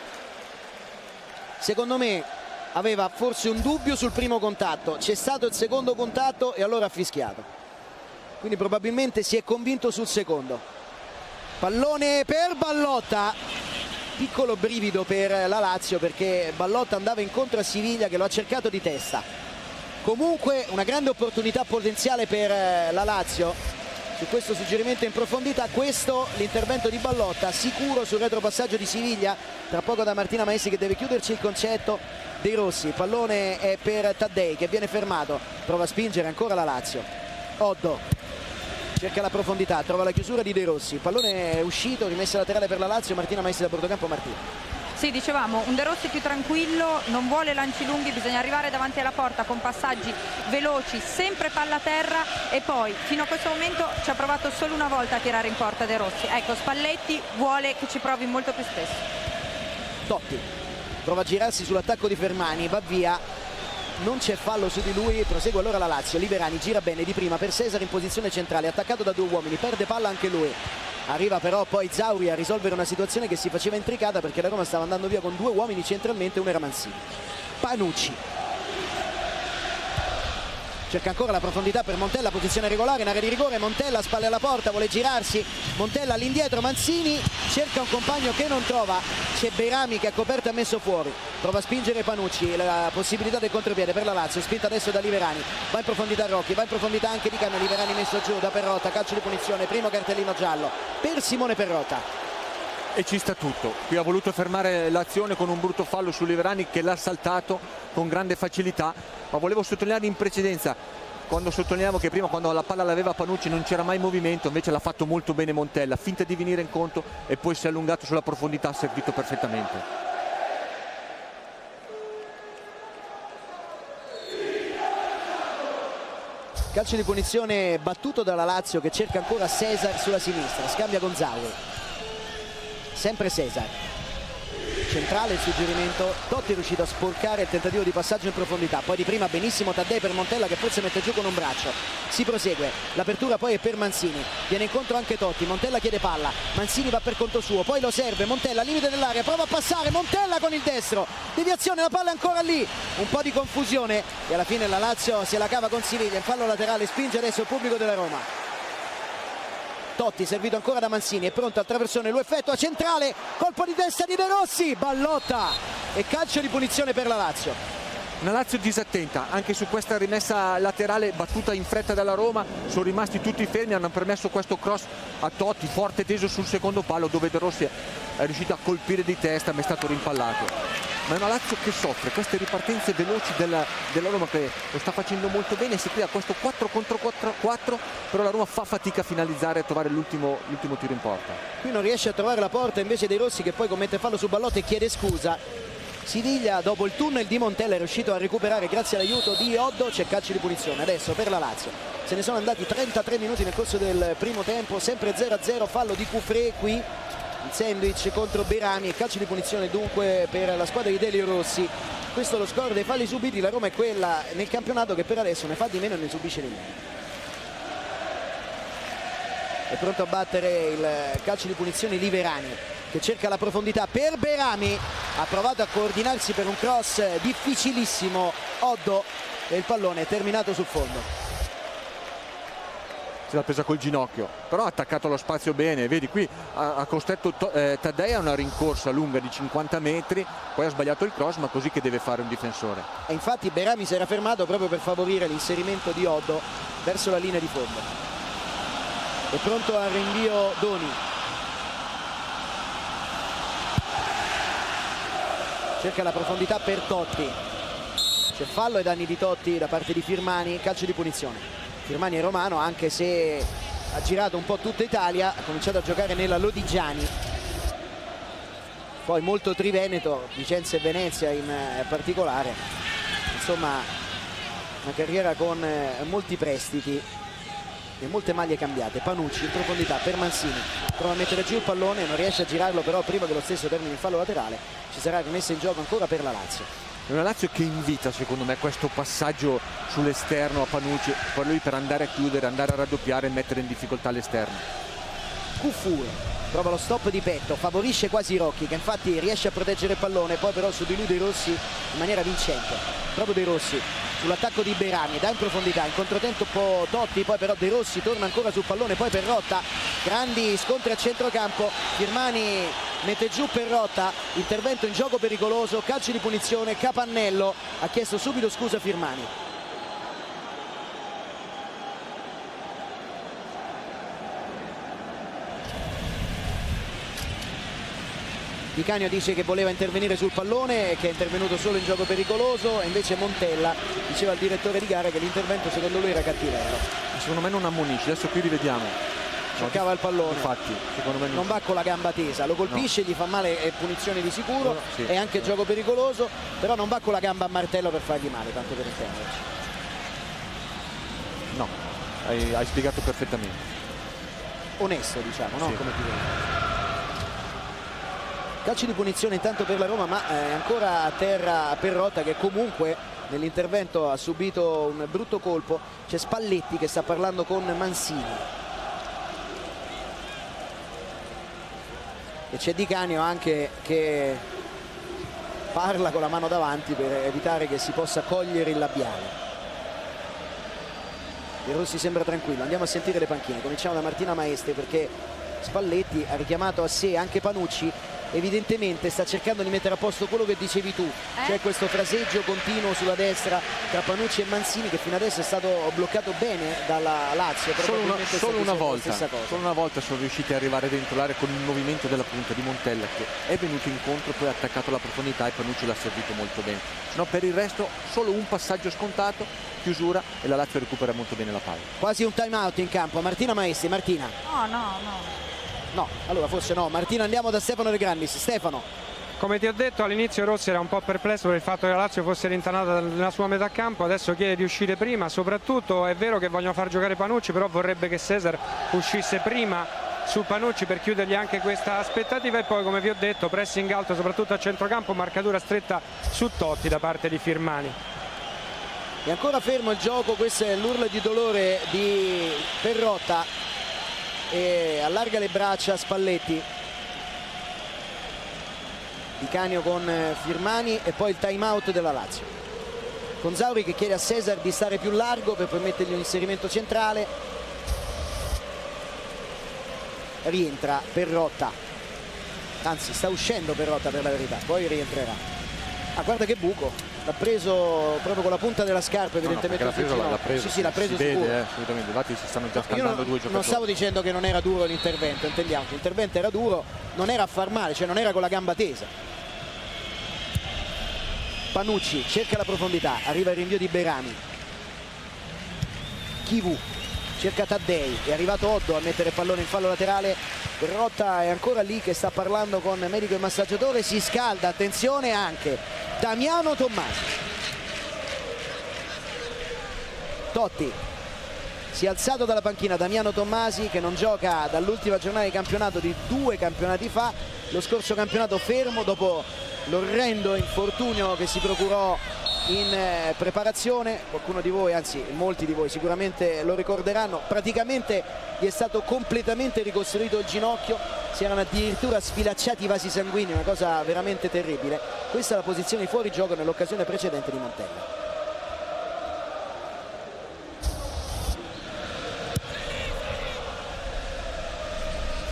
Secondo me aveva forse un dubbio sul primo contatto, c'è stato il secondo contatto e allora ha fischiato. Quindi probabilmente si è convinto sul secondo. Pallone per Ballotta, piccolo brivido per la Lazio perché Ballotta andava incontro a Siviglia che lo ha cercato di testa. Comunque una grande opportunità potenziale per la Lazio. Su questo suggerimento in profondità, questo l'intervento di Ballotta, sicuro sul retropassaggio di Siviglia, tra poco da Martina Maestri che deve chiuderci il concetto. De Rossi, il pallone è per Taddei che viene fermato, prova a spingere ancora la Lazio. Oddo cerca la profondità, trova la chiusura di De Rossi, il pallone è uscito, rimessa laterale per la Lazio. Martina Maestri da bordocampo. Martina. Sì, dicevamo, un De Rossi più tranquillo, non vuole lanci lunghi, bisogna arrivare davanti alla porta con passaggi veloci, sempre palla a terra, e poi fino a questo momento ci ha provato solo una volta a tirare in porta De Rossi. Ecco, Spalletti vuole che ci provi molto più spesso. Totti prova a girarsi sull'attacco di Fermani, va via, non c'è fallo su di lui, prosegue allora la Lazio. Liverani gira bene di prima per Cesare in posizione centrale, attaccato da due uomini, perde palla anche lui. Arriva però poi Zauri a risolvere una situazione che si faceva intricata perché la Roma stava andando via con due uomini centralmente, uno era Mancini. Panucci cerca ancora la profondità per Montella, posizione regolare in area di rigore. Montella spalle alla porta, vuole girarsi, Montella all'indietro, Mancini cerca un compagno che non trova, c'è Beirami che ha coperto e ha messo fuori, prova a spingere Panucci, la possibilità del contropiede per la Lazio, spinta adesso da Liverani, va in profondità Rocchi, va in profondità anche Di Canio. Liverani messo giù da Perrotta, calcio di punizione, primo cartellino giallo per Simone Perrotta. E ci sta tutto, qui ha voluto fermare l'azione con un brutto fallo su Liverani che l'ha saltato con grande facilità, ma volevo sottolineare in precedenza, quando sottolineavo che prima quando la palla l'aveva Panucci non c'era mai movimento, invece l'ha fatto molto bene Montella, finta di venire in conto e poi si è allungato sulla profondità, ha servito perfettamente. Calcio di punizione battuto dalla Lazio che cerca ancora Cesar sulla sinistra, scambia con Zauri, sempre Cesar, centrale il suggerimento, Totti è riuscito a sporcare il tentativo di passaggio in profondità, poi di prima benissimo Taddei per Montella che forse mette giù con un braccio, si prosegue, l'apertura poi è per Mancini, viene incontro anche Totti, Montella chiede palla, Mancini va per conto suo, poi lo serve, Montella al limite dell'area, prova a passare, Montella con il destro, deviazione, la palla è ancora lì, un po' di confusione e alla fine la Lazio se la cava con Siviglia, in fallo laterale, spinge adesso il pubblico della Roma. Totti servito ancora da Mancini, è pronto al traversone, lo effettua centrale, colpo di testa di De Rossi, Ballotta e calcio di punizione per la Lazio. Una Lazio disattenta anche su questa rimessa laterale battuta in fretta dalla Roma, sono rimasti tutti fermi, hanno permesso questo cross a Totti forte teso sul secondo palo dove De Rossi è riuscito a colpire di testa ma è stato rimpallato. Ma è una Lazio che soffre queste ripartenze veloci della Roma che lo sta facendo molto bene, si crea questo 4 contro 4, però la Roma fa fatica a finalizzare e a trovare l'ultimo tiro in porta. Qui non riesce a trovare la porta invece De Rossi che poi commette fallo su Ballotta e chiede scusa. Siviglia dopo il tunnel di Montella è riuscito a recuperare grazie all'aiuto di Oddo, c'è calcio di punizione adesso per la Lazio. Se ne sono andati 33 minuti nel corso del primo tempo, sempre 0-0, fallo di Cufré qui. Il sandwich contro Beirami e calcio di punizione dunque per la squadra di Delio Rossi. Questo è lo score dei falli subiti, la Roma è quella nel campionato che per adesso ne fa di meno e ne subisce di meno. È pronto a battere il calcio di punizione Liverani che cerca la profondità per Beirami, ha provato a coordinarsi per un cross difficilissimo Oddo e il pallone è terminato sul fondo. se l'ha presa col ginocchio, però ha attaccato lo spazio bene, vedi qui ha costretto Taddei a una rincorsa lunga di 50 metri, poi ha sbagliato il cross, ma così che deve fare un difensore. E infatti Berami si era fermato proprio per favorire l'inserimento di Oddo verso la linea di fondo. È pronto al rinvio Doni. Cerca la profondità per Totti. C'è fallo ai danni di Totti da parte di Firmani, calcio di punizione. Firmani è romano, anche se ha girato un po' tutta Italia, ha cominciato a giocare nella Lodigiani, poi molto Triveneto, Vicenza e Venezia in particolare. Insomma, una carriera con molti prestiti e molte maglie cambiate. Panucci in profondità per Mancini, prova a mettere giù il pallone, non riesce a girarlo, però prima che lo stesso termini in fallo laterale ci sarà rimessa in gioco ancora per la Lazio. È una Lazio che invita, secondo me, questo passaggio sull'esterno a Panucci, poi lui per andare a chiudere, andare a raddoppiare e mettere in difficoltà l'esterno. Cufur prova lo stop di petto, favorisce quasi Rocchi, che infatti riesce a proteggere il pallone, poi però su di lui De Rossi in maniera vincente. Proprio De Rossi sull'attacco di Berami, dà in profondità, in controtempo Totti, poi però De Rossi torna ancora sul pallone, poi Perrotta, grandi scontri a centrocampo, Firmani mette giù Perrotta, intervento in gioco pericoloso, calcio di punizione, Capannello ha chiesto subito scusa a Firmani. Di Canio dice che voleva intervenire sul pallone, che è intervenuto solo in gioco pericoloso, e invece Montella diceva al direttore di gara che l'intervento secondo lui era cattivello. Secondo me non ammonisce, adesso qui rivediamo. Cercava il pallone, infatti secondo me non va con la gamba tesa, lo colpisce, no. Gli fa male, è punizione di sicuro, sì, è anche gioco pericoloso, però non va con la gamba a martello per fargli male, tanto per intenderci. No, hai spiegato perfettamente. Onesto, diciamo, no? Sì. Come ti vedo. Calcio di punizione intanto per la Roma, ma è ancora a terra Perrotta, che comunque nell'intervento ha subito un brutto colpo. C'è Spalletti che sta parlando con Mancini e c'è Di Canio anche che parla con la mano davanti per evitare che si possa cogliere il labiale. De Rossi sembra tranquillo. Andiamo a sentire le panchine, cominciamo da Martina Maestre, perché Spalletti ha richiamato a sé anche Panucci. Evidentemente sta cercando di mettere a posto quello che dicevi tu, c'è questo fraseggio continuo sulla destra tra Panucci e Mancini, che fino adesso è stato bloccato bene dalla Lazio. Solo una volta sono riusciti ad arrivare dentro l'area con il movimento della punta di Montella, che è venuto incontro, poi ha attaccato la profondità e Panucci l'ha servito molto bene. No, per il resto solo un passaggio scontato, chiusura, e la Lazio recupera molto bene la palla. Quasi un time out in campo. Martina Maestri. Martina. No, allora forse no. Martina, andiamo da Stefano De Grandis. Stefano. Come ti ho detto all'inizio, Rossi era un po' perplesso per il fatto che la Lazio fosse rintanata nella sua metà campo, adesso chiede di uscire prima. Soprattutto è vero che vogliono far giocare Panucci, però vorrebbe che Cesar uscisse prima su Panucci per chiudergli anche questa aspettativa, e poi, come vi ho detto, pressing alto soprattutto a centrocampo, marcatura stretta su Totti da parte di Firmani. È ancora fermo il gioco, questo è l'urlo di dolore di Perrotta e allarga le braccia Spalletti. Di Canio con Firmani e poi il time out della Lazio. Consauri che chiede a Cesar di stare più largo per permettergli un inserimento centrale. Rientra Perrotta, anzi sta uscendo Perrotta per la verità, poi rientrerà. Ah, guarda che buco, l'ha preso proprio con la punta della scarpa, evidentemente. L'ha preso, sì, l'ha preso si sicuro. vede, assolutamente. Infatti si stanno già scaldando due giocatori. Non stavo dicendo che non era duro l'intervento, intendiamo, l'intervento era duro, non era a far male, cioè non era con la gamba tesa. Panucci cerca la profondità, arriva il rinvio di Berami. Chivu cerca Taddei, è arrivato Oddo a mettere il pallone in fallo laterale. Perrotta è ancora lì che sta parlando con medico e massaggiatore, si scalda, attenzione anche Damiano Tommasi. Totti si è alzato dalla panchina, Damiano Tommasi, che non gioca dall'ultima giornata di campionato di 2 campionati fa, lo scorso campionato fermo dopo l'orrendo infortunio che si procurò in preparazione. Qualcuno di voi, anzi molti di voi sicuramente lo ricorderanno, praticamente gli è stato completamente ricostruito il ginocchio, si erano addirittura sfilacciati i vasi sanguigni, una cosa veramente terribile. Questa è la posizione di fuorigioco nell'occasione precedente di Montella.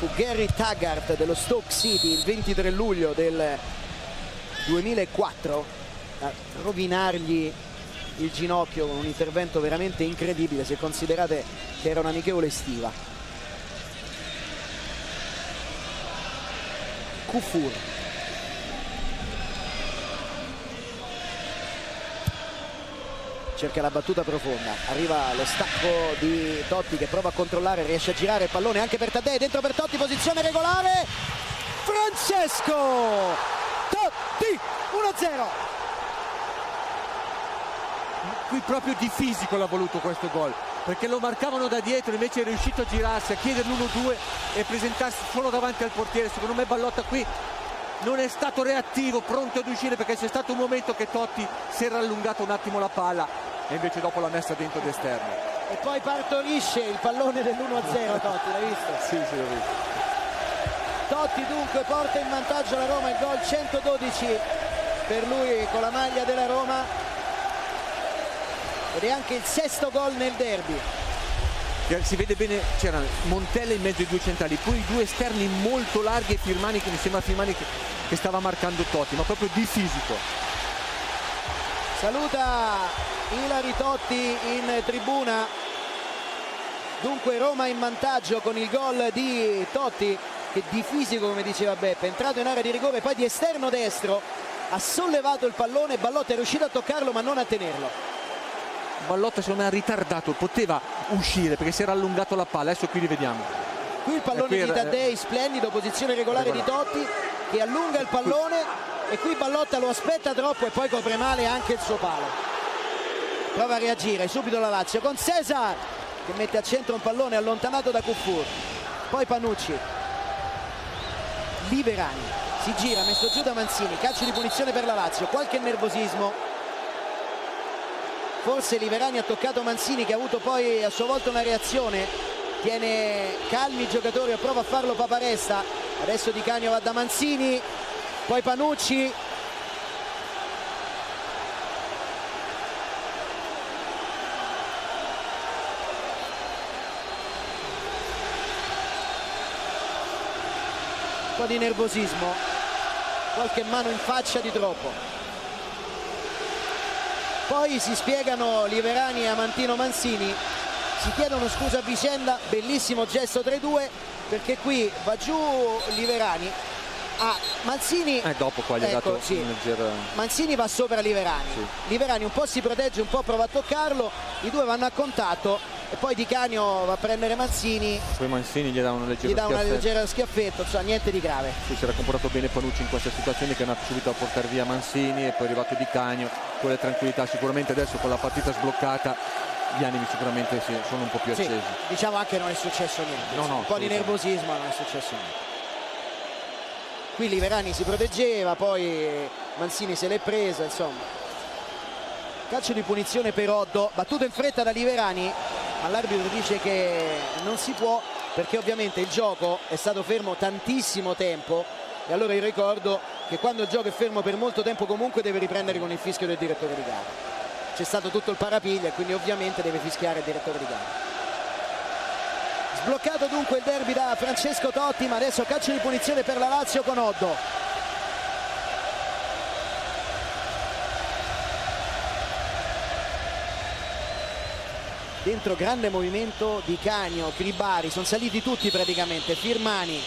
fu Gary Taggart dello Stoke City il 23 luglio del 2004 a rovinargli il ginocchio con un intervento veramente incredibile, se considerate che era un'amichevole estiva. Kufur, cerca la battuta profonda, arriva lo stacco di Totti che prova a controllare, riesce a girare il pallone anche per Taddei, dentro per Totti, posizione regolare, Francesco Totti, 1-0. Qui proprio di fisico l'ha voluto questo gol, perché lo marcavano da dietro, invece è riuscito a girarsi, a chiedere l'1-2 e presentarsi solo davanti al portiere. Secondo me Ballotta qui non è stato reattivo, pronto ad uscire, perché c'è stato un momento che Totti si era allungato un attimo la palla e invece dopo l'ha messa dentro d'esterno. E poi partorisce il pallone dell'1-0 Totti, l'hai visto? Sì, l'ho visto. Totti dunque porta in vantaggio la Roma, il gol 112 per lui con la maglia della Roma. Ed è anche il sesto gol nel derby. Si vede bene, c'era Montella in mezzo ai due centrali, poi i due esterni molto larghi e Firmani, che mi sembra Firmani che stava marcando Totti, ma proprio di fisico. Saluta Ilari Totti in tribuna. Dunque Roma in vantaggio con il gol di Totti, che di fisico, come diceva Beppe, è entrato in area di rigore, poi di esterno destro ha sollevato il pallone, Ballotta è riuscito a toccarlo ma non a tenerlo. Ballotta secondo me ha ritardato, poteva uscire perché si era allungato la palla, adesso qui rivediamo. Qui il pallone di Taddei, splendido, posizione regolare di Totti che allunga il pallone e qui Ballotta lo aspetta troppo e poi copre male anche il suo palo. Prova a reagire subito la Lazio con Cesar che mette a centro un pallone allontanato da Kufur, poi Panucci, Liverani si gira, messo giù da Mancini, calcio di punizione per la Lazio, qualche nervosismo. Forse Liverani ha toccato Mancini che ha avuto poi a sua volta una reazione, tiene calmi i giocatori e prova a farlo Paparesta. Adesso Di Canio va da Mancini, poi Panucci. Un po' di nervosismo, qualche mano in faccia di troppo. Poi si spiegano Liverani e Amantino Mancini, si chiedono scusa a vicenda, bellissimo gesto tra i due, perché qui va giù Liverani a Mancini, dopo qua gli ha dato sì. un leggero... Mancini va sopra Liverani, sì. Liverani un po' si protegge, un po' prova a toccarlo, i due vanno a contatto e poi Di Canio va a prendere Mancini, poi Mancini gli dà una leggera schiaffetto, cioè niente di grave. Sì, si era comportato bene Panucci in questa situazione, che è andato subito a portare via Mancini e poi è arrivato Di Canio con le tranquillità. Sicuramente adesso con la partita sbloccata gli animi sicuramente sono un po' più accesi. Sì, diciamo anche non è successo niente, un po' di nervosismo, non è successo niente. Qui Liverani si proteggeva, poi Mancini se l'è presa, insomma. Calcio di punizione per Oddo, battuto in fretta da Liverani, ma l'arbitro dice che non si può perché ovviamente il gioco è stato fermo tantissimo tempo e allora io ricordo che quando il gioco è fermo per molto tempo comunque deve riprendere con il fischio del direttore di gara. C'è stato tutto il parapiglia e quindi ovviamente deve fischiare il direttore di gara. Sbloccato dunque il derby da Francesco Totti, ma adesso calcio di punizione per la Lazio con Oddo. Dentro grande movimento Di Canio, Cribari, sono saliti tutti praticamente, Firmani.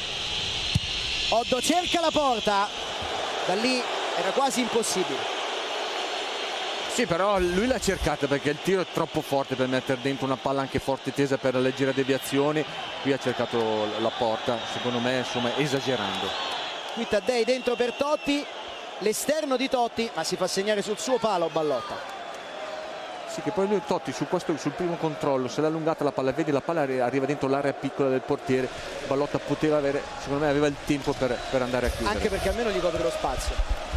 Oddo cerca la porta, da lì era quasi impossibile. Sì, però lui l'ha cercata perché il tiro è troppo forte per mettere dentro una palla anche forte tesa per la leggera deviazione. Qui ha cercato la porta, secondo me, insomma, esagerando. Qui Taddei dentro per Totti, l'esterno di Totti, ma si fa segnare sul suo palo Ballotta. Sì, che poi lui Totti sul primo controllo se l'ha allungata la palla, vedi la palla arriva dentro l'area piccola del portiere. Ballotta poteva avere, secondo me aveva il tempo per andare a chiudere. Anche perché almeno gli copre lo spazio.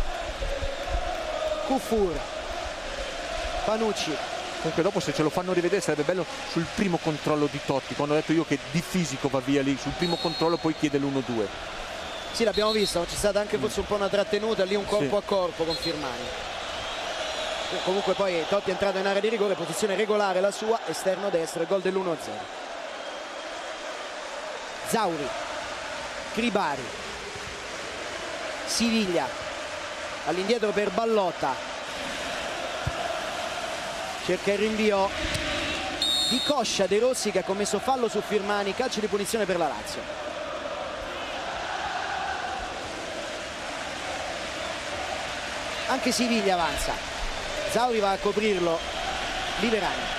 Kufur, Panucci. Comunque dopo se ce lo fanno rivedere sarebbe bello sul primo controllo di Totti, quando ho detto io che di fisico va via lì, sul primo controllo poi chiede l'1-2. Sì, l'abbiamo visto, c'è stata anche forse un po' una trattenuta lì, un corpo a corpo con Firmani. Comunque poi Totti è entrato in area di rigore, posizione regolare la sua, esterno destro, il gol dell'1-0. Zauri, Cribari, Siviglia all'indietro per Ballotta, cerca il rinvio di coscia De Rossi che ha commesso fallo su Firmani, calcio di punizione per la Lazio. Anche Siviglia avanza, Zauri va a coprirlo, Liverani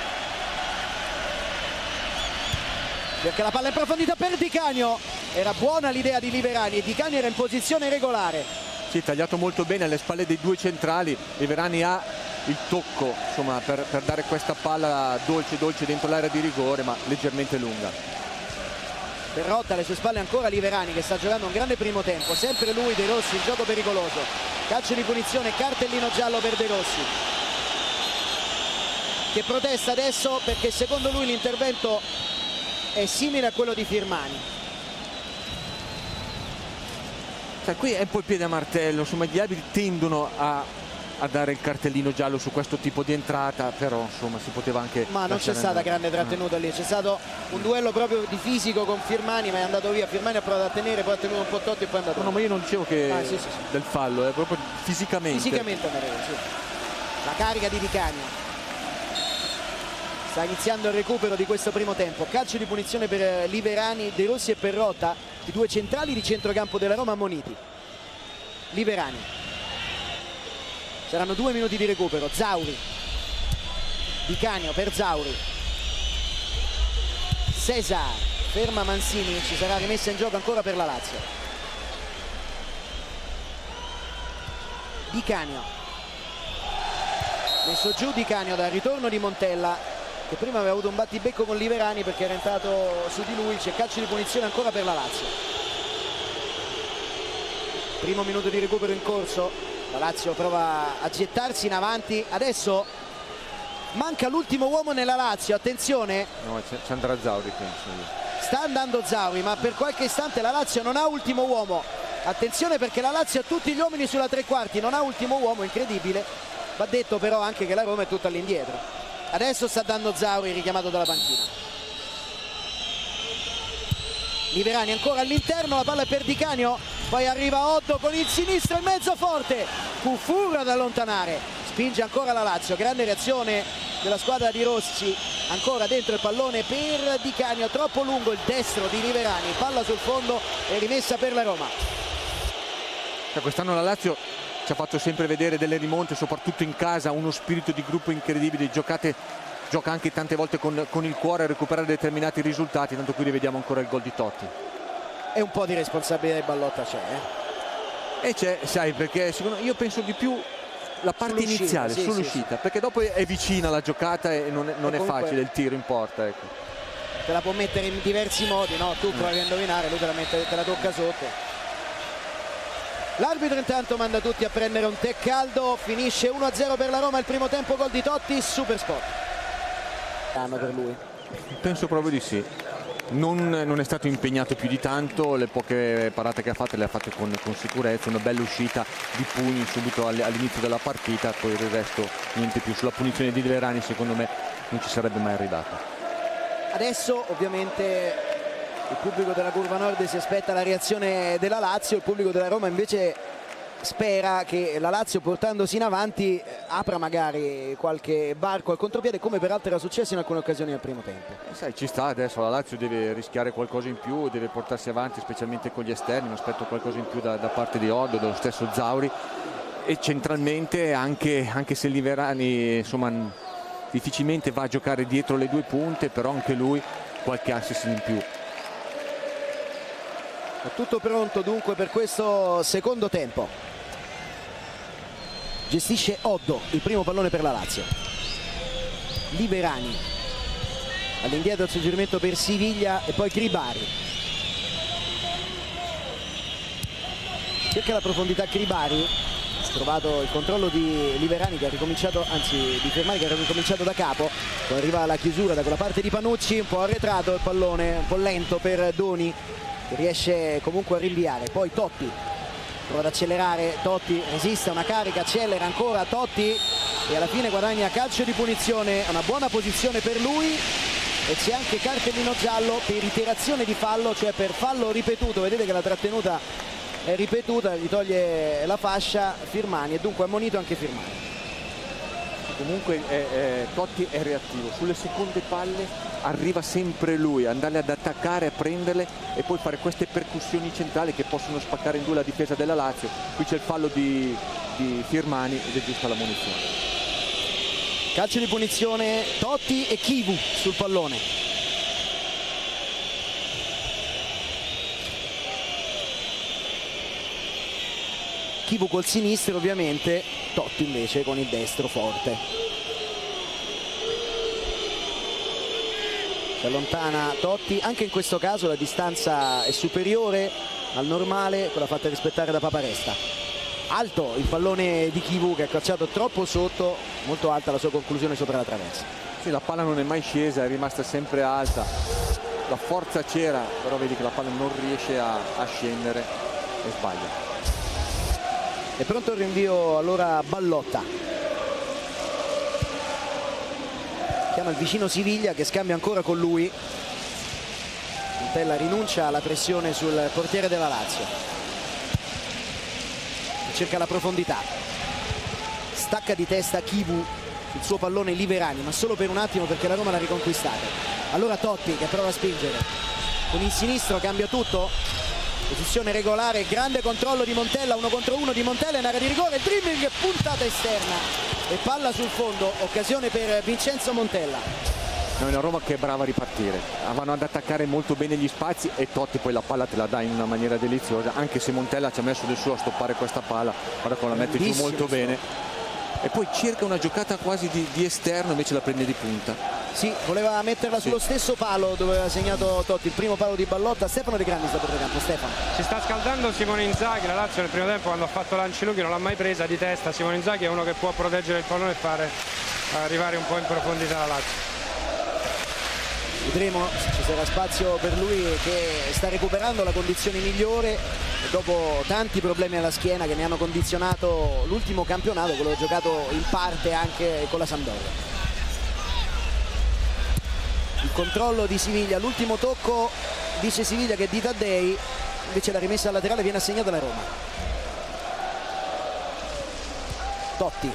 cerca la palla in profondità per Di Canio, era buona l'idea di Liverani e Di Canio era in posizione regolare. Sì, tagliato molto bene alle spalle dei due centrali. Liverani ha il tocco, insomma, per dare questa palla dolce dentro l'area di rigore, ma leggermente lunga. Perrotta alle sue spalle ancora Liverani che sta giocando un grande primo tempo, sempre lui De Rossi, il gioco pericoloso, calcio di punizione, cartellino giallo per De Rossi che protesta adesso perché secondo lui l'intervento è simile a quello di Firmani. Cioè, qui è un po' il piede a martello, insomma gli arbitri tendono a dare il cartellino giallo su questo tipo di entrata, però insomma si poteva anche... Ma non c'è stata grande trattenuta lì, c'è stato un duello proprio di fisico con Firmani, ma è andato via. Firmani ha provato a tenere, poi ha tenuto un po' Totti e poi è andato via. No, ma io non dicevo che sì. del fallo, è proprio fisicamente. Fisicamente sì. La carica di Di Canio. Sta iniziando il recupero di questo primo tempo, calcio di punizione per Liverani, De Rossi e Perrotta, i due centrali di centrocampo della Roma ammoniti. Liverani, saranno 2 minuti di recupero, Zauri, Di Canio per Zauri, Cesar, ferma Mancini, ci sarà rimessa in gioco ancora per la Lazio. Di Canio, messo giù Di Canio dal ritorno di Montella che prima aveva avuto un battibecco con Liverani perché era entrato su di lui. C'è calcio di punizione ancora per la Lazio. Primo minuto di recupero in corso, la Lazio prova a gettarsi in avanti, adesso manca l'ultimo uomo nella Lazio, attenzione, no, c'è andrà Zauri, penso. Sta andando Zauri, ma per qualche istante la Lazio non ha ultimo uomo, attenzione perché la Lazio ha tutti gli uomini sulla tre quarti, non ha ultimo uomo, incredibile. Va detto però anche che la Roma è tutta all'indietro. Adesso sta dando Zauri, richiamato dalla panchina. Liverani ancora all'interno, la palla è per Di Canio, poi arriva Oddo con il sinistro in mezzo forte, Cufurro ad allontanare, spinge ancora la Lazio, grande reazione della squadra di Rossi, ancora dentro il pallone per Di Canio, troppo lungo il destro di Liverani, palla sul fondo e rimessa per la Roma. Quest'anno la Lazio ci ha fatto sempre vedere delle rimonte, soprattutto in casa, uno spirito di gruppo incredibile, gioca anche tante volte con il cuore a recuperare determinati risultati, tanto qui rivediamo ancora il gol di Totti. E un po' di responsabilità di Ballotta c'è, E c'è, sai, perché io penso di più la parte iniziale, sull'uscita, perché dopo è vicina la giocata e non è facile il tiro in porta, ecco. Te la può mettere in diversi modi, no? Tu provi a indovinare, lui te la tocca sotto. L'arbitro intanto manda tutti a prendere un tè caldo, finisce 1-0 per la Roma il primo tempo, gol di Totti, super spot. Per lui. Penso proprio di sì. Non è stato impegnato più di tanto, le poche parate che ha fatto le ha fatte con sicurezza, una bella uscita di pugni subito all'inizio della partita, poi il resto niente più. Sulla punizione di Liverani secondo me non ci sarebbe mai arrivato. Adesso ovviamente il pubblico della curva nord si aspetta la reazione della Lazio, il pubblico della Roma invece spera che la Lazio portandosi in avanti apra magari qualche varco al contropiede, come peraltro era successo in alcune occasioni al primo tempo. Sai, ci sta adesso, la Lazio deve rischiare qualcosa in più, deve portarsi avanti specialmente con gli esterni, mi aspetto qualcosa in più da parte di Oddo, dello stesso Zauri, e centralmente anche se Liverani insomma difficilmente va a giocare dietro le due punte, però anche lui qualche assist in più. È tutto pronto dunque per questo secondo tempo. Gestisce Oddo, il primo pallone per la Lazio. Liverani all'indietro, il suggerimento per Siviglia e poi Cribari. Cerca la profondità Cribari, ha trovato il controllo di Liverani che ha ricominciato, anzi di Firmani che ha ricominciato da capo, poi arriva la chiusura da quella parte di Panucci, un po' arretrato il pallone, un po' lento per Doni, che riesce comunque a rinviare. Poi Totti prova ad accelerare, Totti resiste a una carica, accelera ancora Totti e alla fine guadagna calcio di punizione, una buona posizione per lui e c'è anche cartellino giallo per iterazione di fallo, cioè per fallo ripetuto. Vedete che la trattenuta è ripetuta, gli toglie la fascia Firmani e dunque è ammonito anche Firmani. Comunque Totti è reattivo, sulle seconde palle arriva sempre lui, andarle ad attaccare, a prenderle e poi fare queste percussioni centrali che possono spaccare in due la difesa della Lazio. Qui c'è il fallo di Firmani ed è giusta la munizione. Calcio di punizione, Totti e Chivu sul pallone. Chivu col sinistro ovviamente, Totti invece con il destro forte. Si allontana Totti, anche in questo caso la distanza è superiore al normale, quella fatta rispettare da Paparesta. Alto il pallone di Chivu che ha calciato troppo sotto, molto alta la sua conclusione sopra la traversa. Sì, la palla non è mai scesa, è rimasta sempre alta, la forza c'era, però vedi che la palla non riesce a scendere e sbaglia. È pronto il rinvio allora Ballotta. Chiama il vicino Siviglia che scambia ancora con lui. Montella rinuncia alla pressione sul portiere della Lazio. Cerca la profondità. Stacca di testa Chivu il suo pallone Liverani, ma solo per un attimo perché la Roma l'ha riconquistata. Allora Totti che prova a spingere. Con il sinistro cambia tutto. Posizione regolare, grande controllo di Montella, 1 contro 1 di Montella in area di rigore, dribbling, puntata esterna e palla sul fondo, occasione per Vincenzo Montella. È una Roma che è brava a ripartire, vanno ad attaccare molto bene gli spazi e Totti poi la palla te la dà in una maniera deliziosa, anche se Montella ci ha messo del suo a stoppare questa palla, guarda come la mette giù molto bene. E poi cerca una giocata quasi di esterno, invece la prende di punta. Sì, voleva metterla sullo stesso palo dove aveva segnato Totti, il primo palo di Ballotta. Stefano De Grandis da campo. Stefano. Si sta scaldando Simone Inzaghi, la Lazio nel primo tempo quando ha fatto lanci lunghi non l'ha mai presa di testa. Simone Inzaghi è uno che può proteggere il pallone e fare arrivare un po' in profondità la Lazio. Vedremo se ci sarà spazio per lui che sta recuperando la condizione migliore dopo tanti problemi alla schiena che ne hanno condizionato l'ultimo campionato, quello giocato in parte anche con la Sampdoria. Il controllo di Siviglia, l'ultimo tocco dice Siviglia che è di Taddei, invece la rimessa al laterale viene assegnata alla Roma. Totti,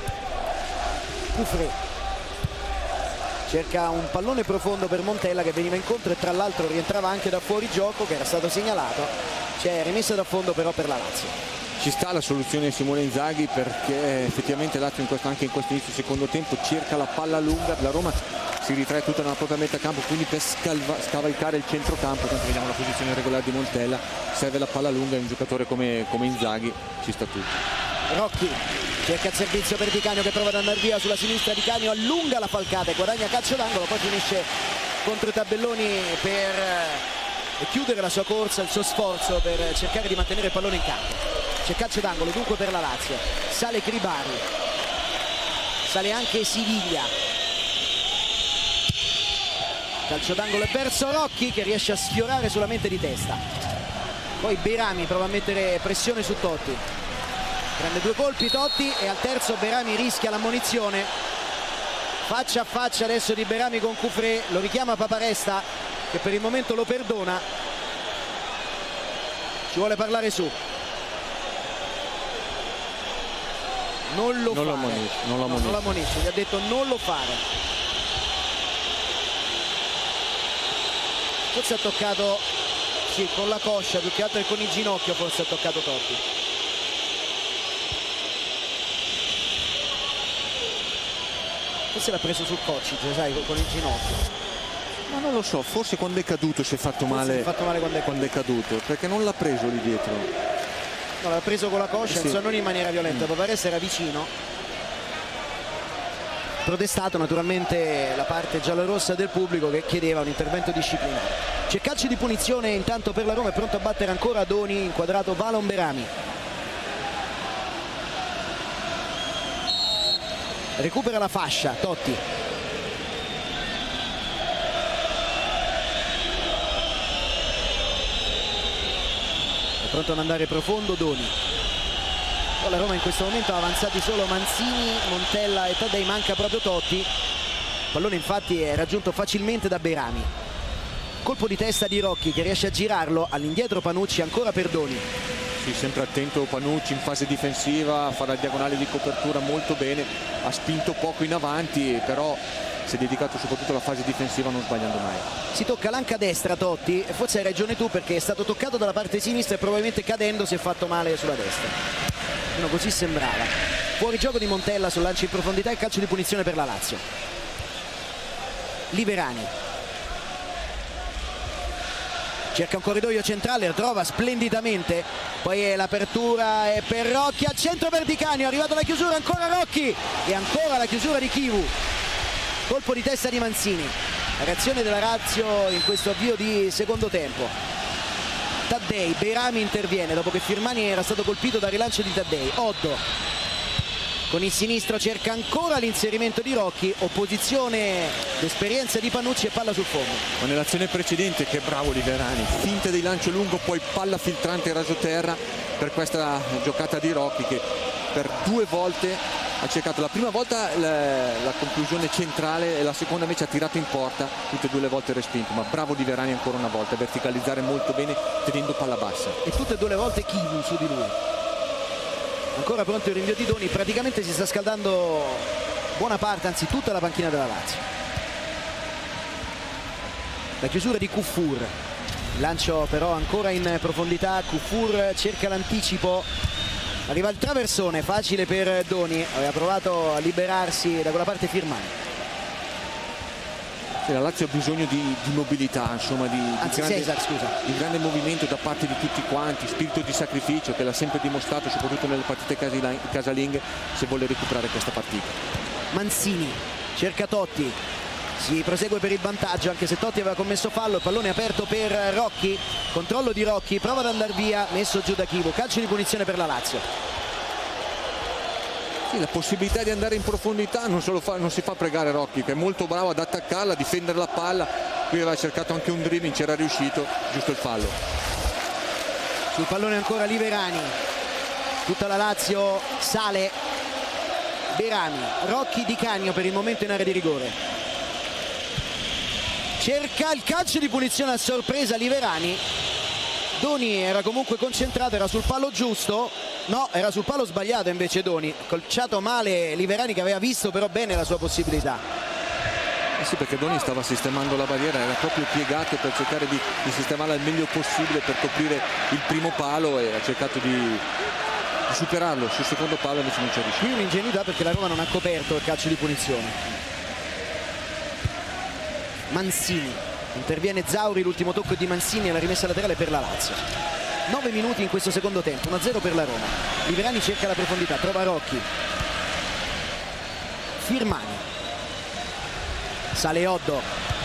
Cufré cerca un pallone profondo per Montella che veniva incontro e tra l'altro rientrava anche da fuori gioco, che era stato segnalato. C'è rimessa da fondo però per la Lazio. Ci sta la soluzione di Simone Inzaghi perché effettivamente Lazio anche in questo inizio secondo tempo cerca la palla lunga, la Roma si ritrae tutta nella propria metà campo, quindi per scavalcare il centrocampo, tanto vediamo la posizione regolare di Montella, serve la palla lunga e un giocatore come Inzaghi ci sta tutto. Rocchi cerca il servizio per Di Canio che prova ad andare via sulla sinistra. Di Canio allunga la falcata e guadagna calcio d'angolo, poi finisce contro i tabelloni per chiudere la sua corsa, il suo sforzo per cercare di mantenere il pallone in campo. C'è calcio d'angolo dunque per la Lazio. Sale Cribari, sale anche Siviglia. Calcio d'angolo verso Rocchi che riesce a sfiorare solamente di testa. Poi Berami prova a mettere pressione su Totti. Prende 2 colpi Totti e al terzo Berami rischia l'ammonizione. Faccia a faccia adesso di Berami con Cufré, lo richiama Paparesta che per il momento lo perdona. Ci vuole parlare su. Non lo ammonisce, gli ha detto non lo fare. Forse ha toccato, sì, con la coscia, più che altro che con il ginocchio forse ha toccato Totti. Forse l'ha preso sul coccige, sai, con il ginocchio. Ma non lo so, forse quando è caduto si è fatto male, quando è caduto, perché non l'ha preso lì dietro. No, l'ha preso con la coscia, sì. Insomma, non in maniera violenta, Paparesta era vicino. Protestato naturalmente la parte giallorossa del pubblico che chiedeva un intervento disciplinare. C'è calcio di punizione intanto per la Roma, è pronto a battere ancora Doni, inquadrato Valon Berami. Recupera la fascia Totti. È pronto ad andare profondo Doni. La Roma in questo momento ha avanzati solo Manzini, Montella e Taddei, manca proprio Totti. pallone infatti è raggiunto facilmente da Berami. Colpo di testa di Rocchi che riesce a girarlo, all'indietro Panucci, ancora per Doni. Sì, sempre attento Panucci in fase difensiva, a fare la diagonale di copertura molto bene, ha spinto poco in avanti, però si è dedicato soprattutto alla fase difensiva, non sbagliando mai. Si tocca l'anca destra Totti, e forse hai ragione tu perché è stato toccato dalla parte sinistra e probabilmente cadendo si è fatto male sulla destra. No, così sembrava. Fuori gioco di Montella sul lancio in profondità e calcio di punizione per la Lazio. Liverani cerca un corridoio centrale, lo trova splendidamente, poi l'apertura è per Rocchi, al centro per Di Canio, è arrivata la chiusura, ancora Rocchi e ancora la chiusura di Chivu. Colpo di testa di Mancini, la reazione della Lazio in questo avvio di secondo tempo. Taddei, Berami interviene dopo che Firmani era stato colpito dal rilancio di Taddei. Oddo con il sinistro cerca ancora l'inserimento di Rocchi, opposizione d'esperienza di Panucci e palla sul fondo. Ma nell'azione precedente che bravo Liverani, finta di lancio lungo, poi palla filtrante rasoterra per questa giocata di Rocchi che per 2 volte ha cercato, la prima volta la conclusione centrale e la seconda invece ha tirato in porta, tutte e 2 le volte respinto, ma bravo Liverani ancora una volta, verticalizzare molto bene tenendo palla bassa. E tutte e 2 le volte Chivu su di lui. Ancora pronto il rinvio di Doni, praticamente si sta scaldando buona parte, anzi tutta la panchina della Lazio. La chiusura di Kufur, lancio però ancora in profondità, Kufur cerca l'anticipo, arriva il traversone, facile per Doni, aveva provato a liberarsi da quella parte Firmani. La Lazio ha bisogno di mobilità, insomma, di grande movimento da parte di tutti quanti, spirito di sacrificio che l'ha sempre dimostrato soprattutto nelle partite casalinghe, se vuole recuperare questa partita. Mancini cerca Totti, si prosegue per il vantaggio anche se Totti aveva commesso fallo, il pallone aperto per Rocchi, controllo di Rocchi, prova ad andare via, messo giù da Chivu, calcio di punizione per la Lazio. Sì, la possibilità di andare in profondità non si fa pregare Rocchi, che è molto bravo ad attaccarla, a difendere la palla. Qui aveva cercato anche un dribbling, c'era riuscito, giusto il fallo. Sul pallone ancora Liverani, tutta la Lazio sale. Berami, Rocchi, Di Canio per il momento in area di rigore. Cerca il calcio di punizione a sorpresa Liverani. Doni era comunque concentrato, era sul palo giusto, no, era sul palo sbagliato invece Doni, colciato male Liverani che aveva visto però bene la sua possibilità. Sì, perché Doni stava sistemando la barriera, era proprio piegato per cercare di sistemarla il meglio possibile per coprire il primo palo e ha cercato di superarlo sul secondo palo, invece non c'è riuscito. Qui un'ingenuità perché la Roma non ha coperto il calcio di punizione. Mancini. Interviene Zauri, l'ultimo tocco di Mancini e la rimessa laterale per la Lazio. 9 minuti in questo secondo tempo, 1-0 per la Roma. Liverani cerca la profondità, trova Rocchi. Firmani. Sale Oddo.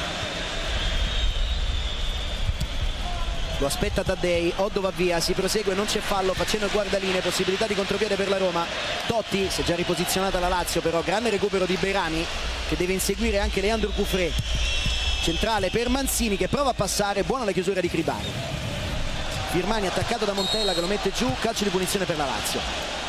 Lo aspetta Taddei, Oddo va via, si prosegue, non c'è fallo, facendo il guardalinee, possibilità di contropiede per la Roma. Totti, si è già riposizionata la Lazio però, grande recupero di Berami che deve inseguire anche Leandro Cufré. Centrale per Mancini che prova a passare, buona la chiusura di Cribari. Firmani attaccato da Montella che lo mette giù, calcio di punizione per la Lazio.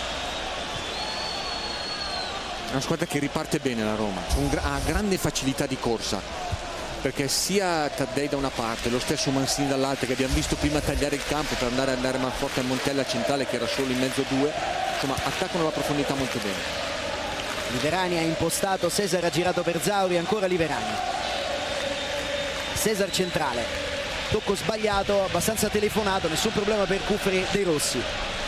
È una squadra che riparte bene la Roma, ha grande facilità di corsa, perché sia Taddei da una parte, lo stesso Mancini dall'altra, che abbiamo visto prima tagliare il campo per andare man forte a Montella centrale che era solo in mezzo a 2, insomma attaccano la profondità molto bene. Liverani ha impostato, Cesar ha girato per Zauri, ancora Liverani. Cesar centrale, tocco sbagliato, abbastanza telefonato, nessun problema per Cufré. De Rossi,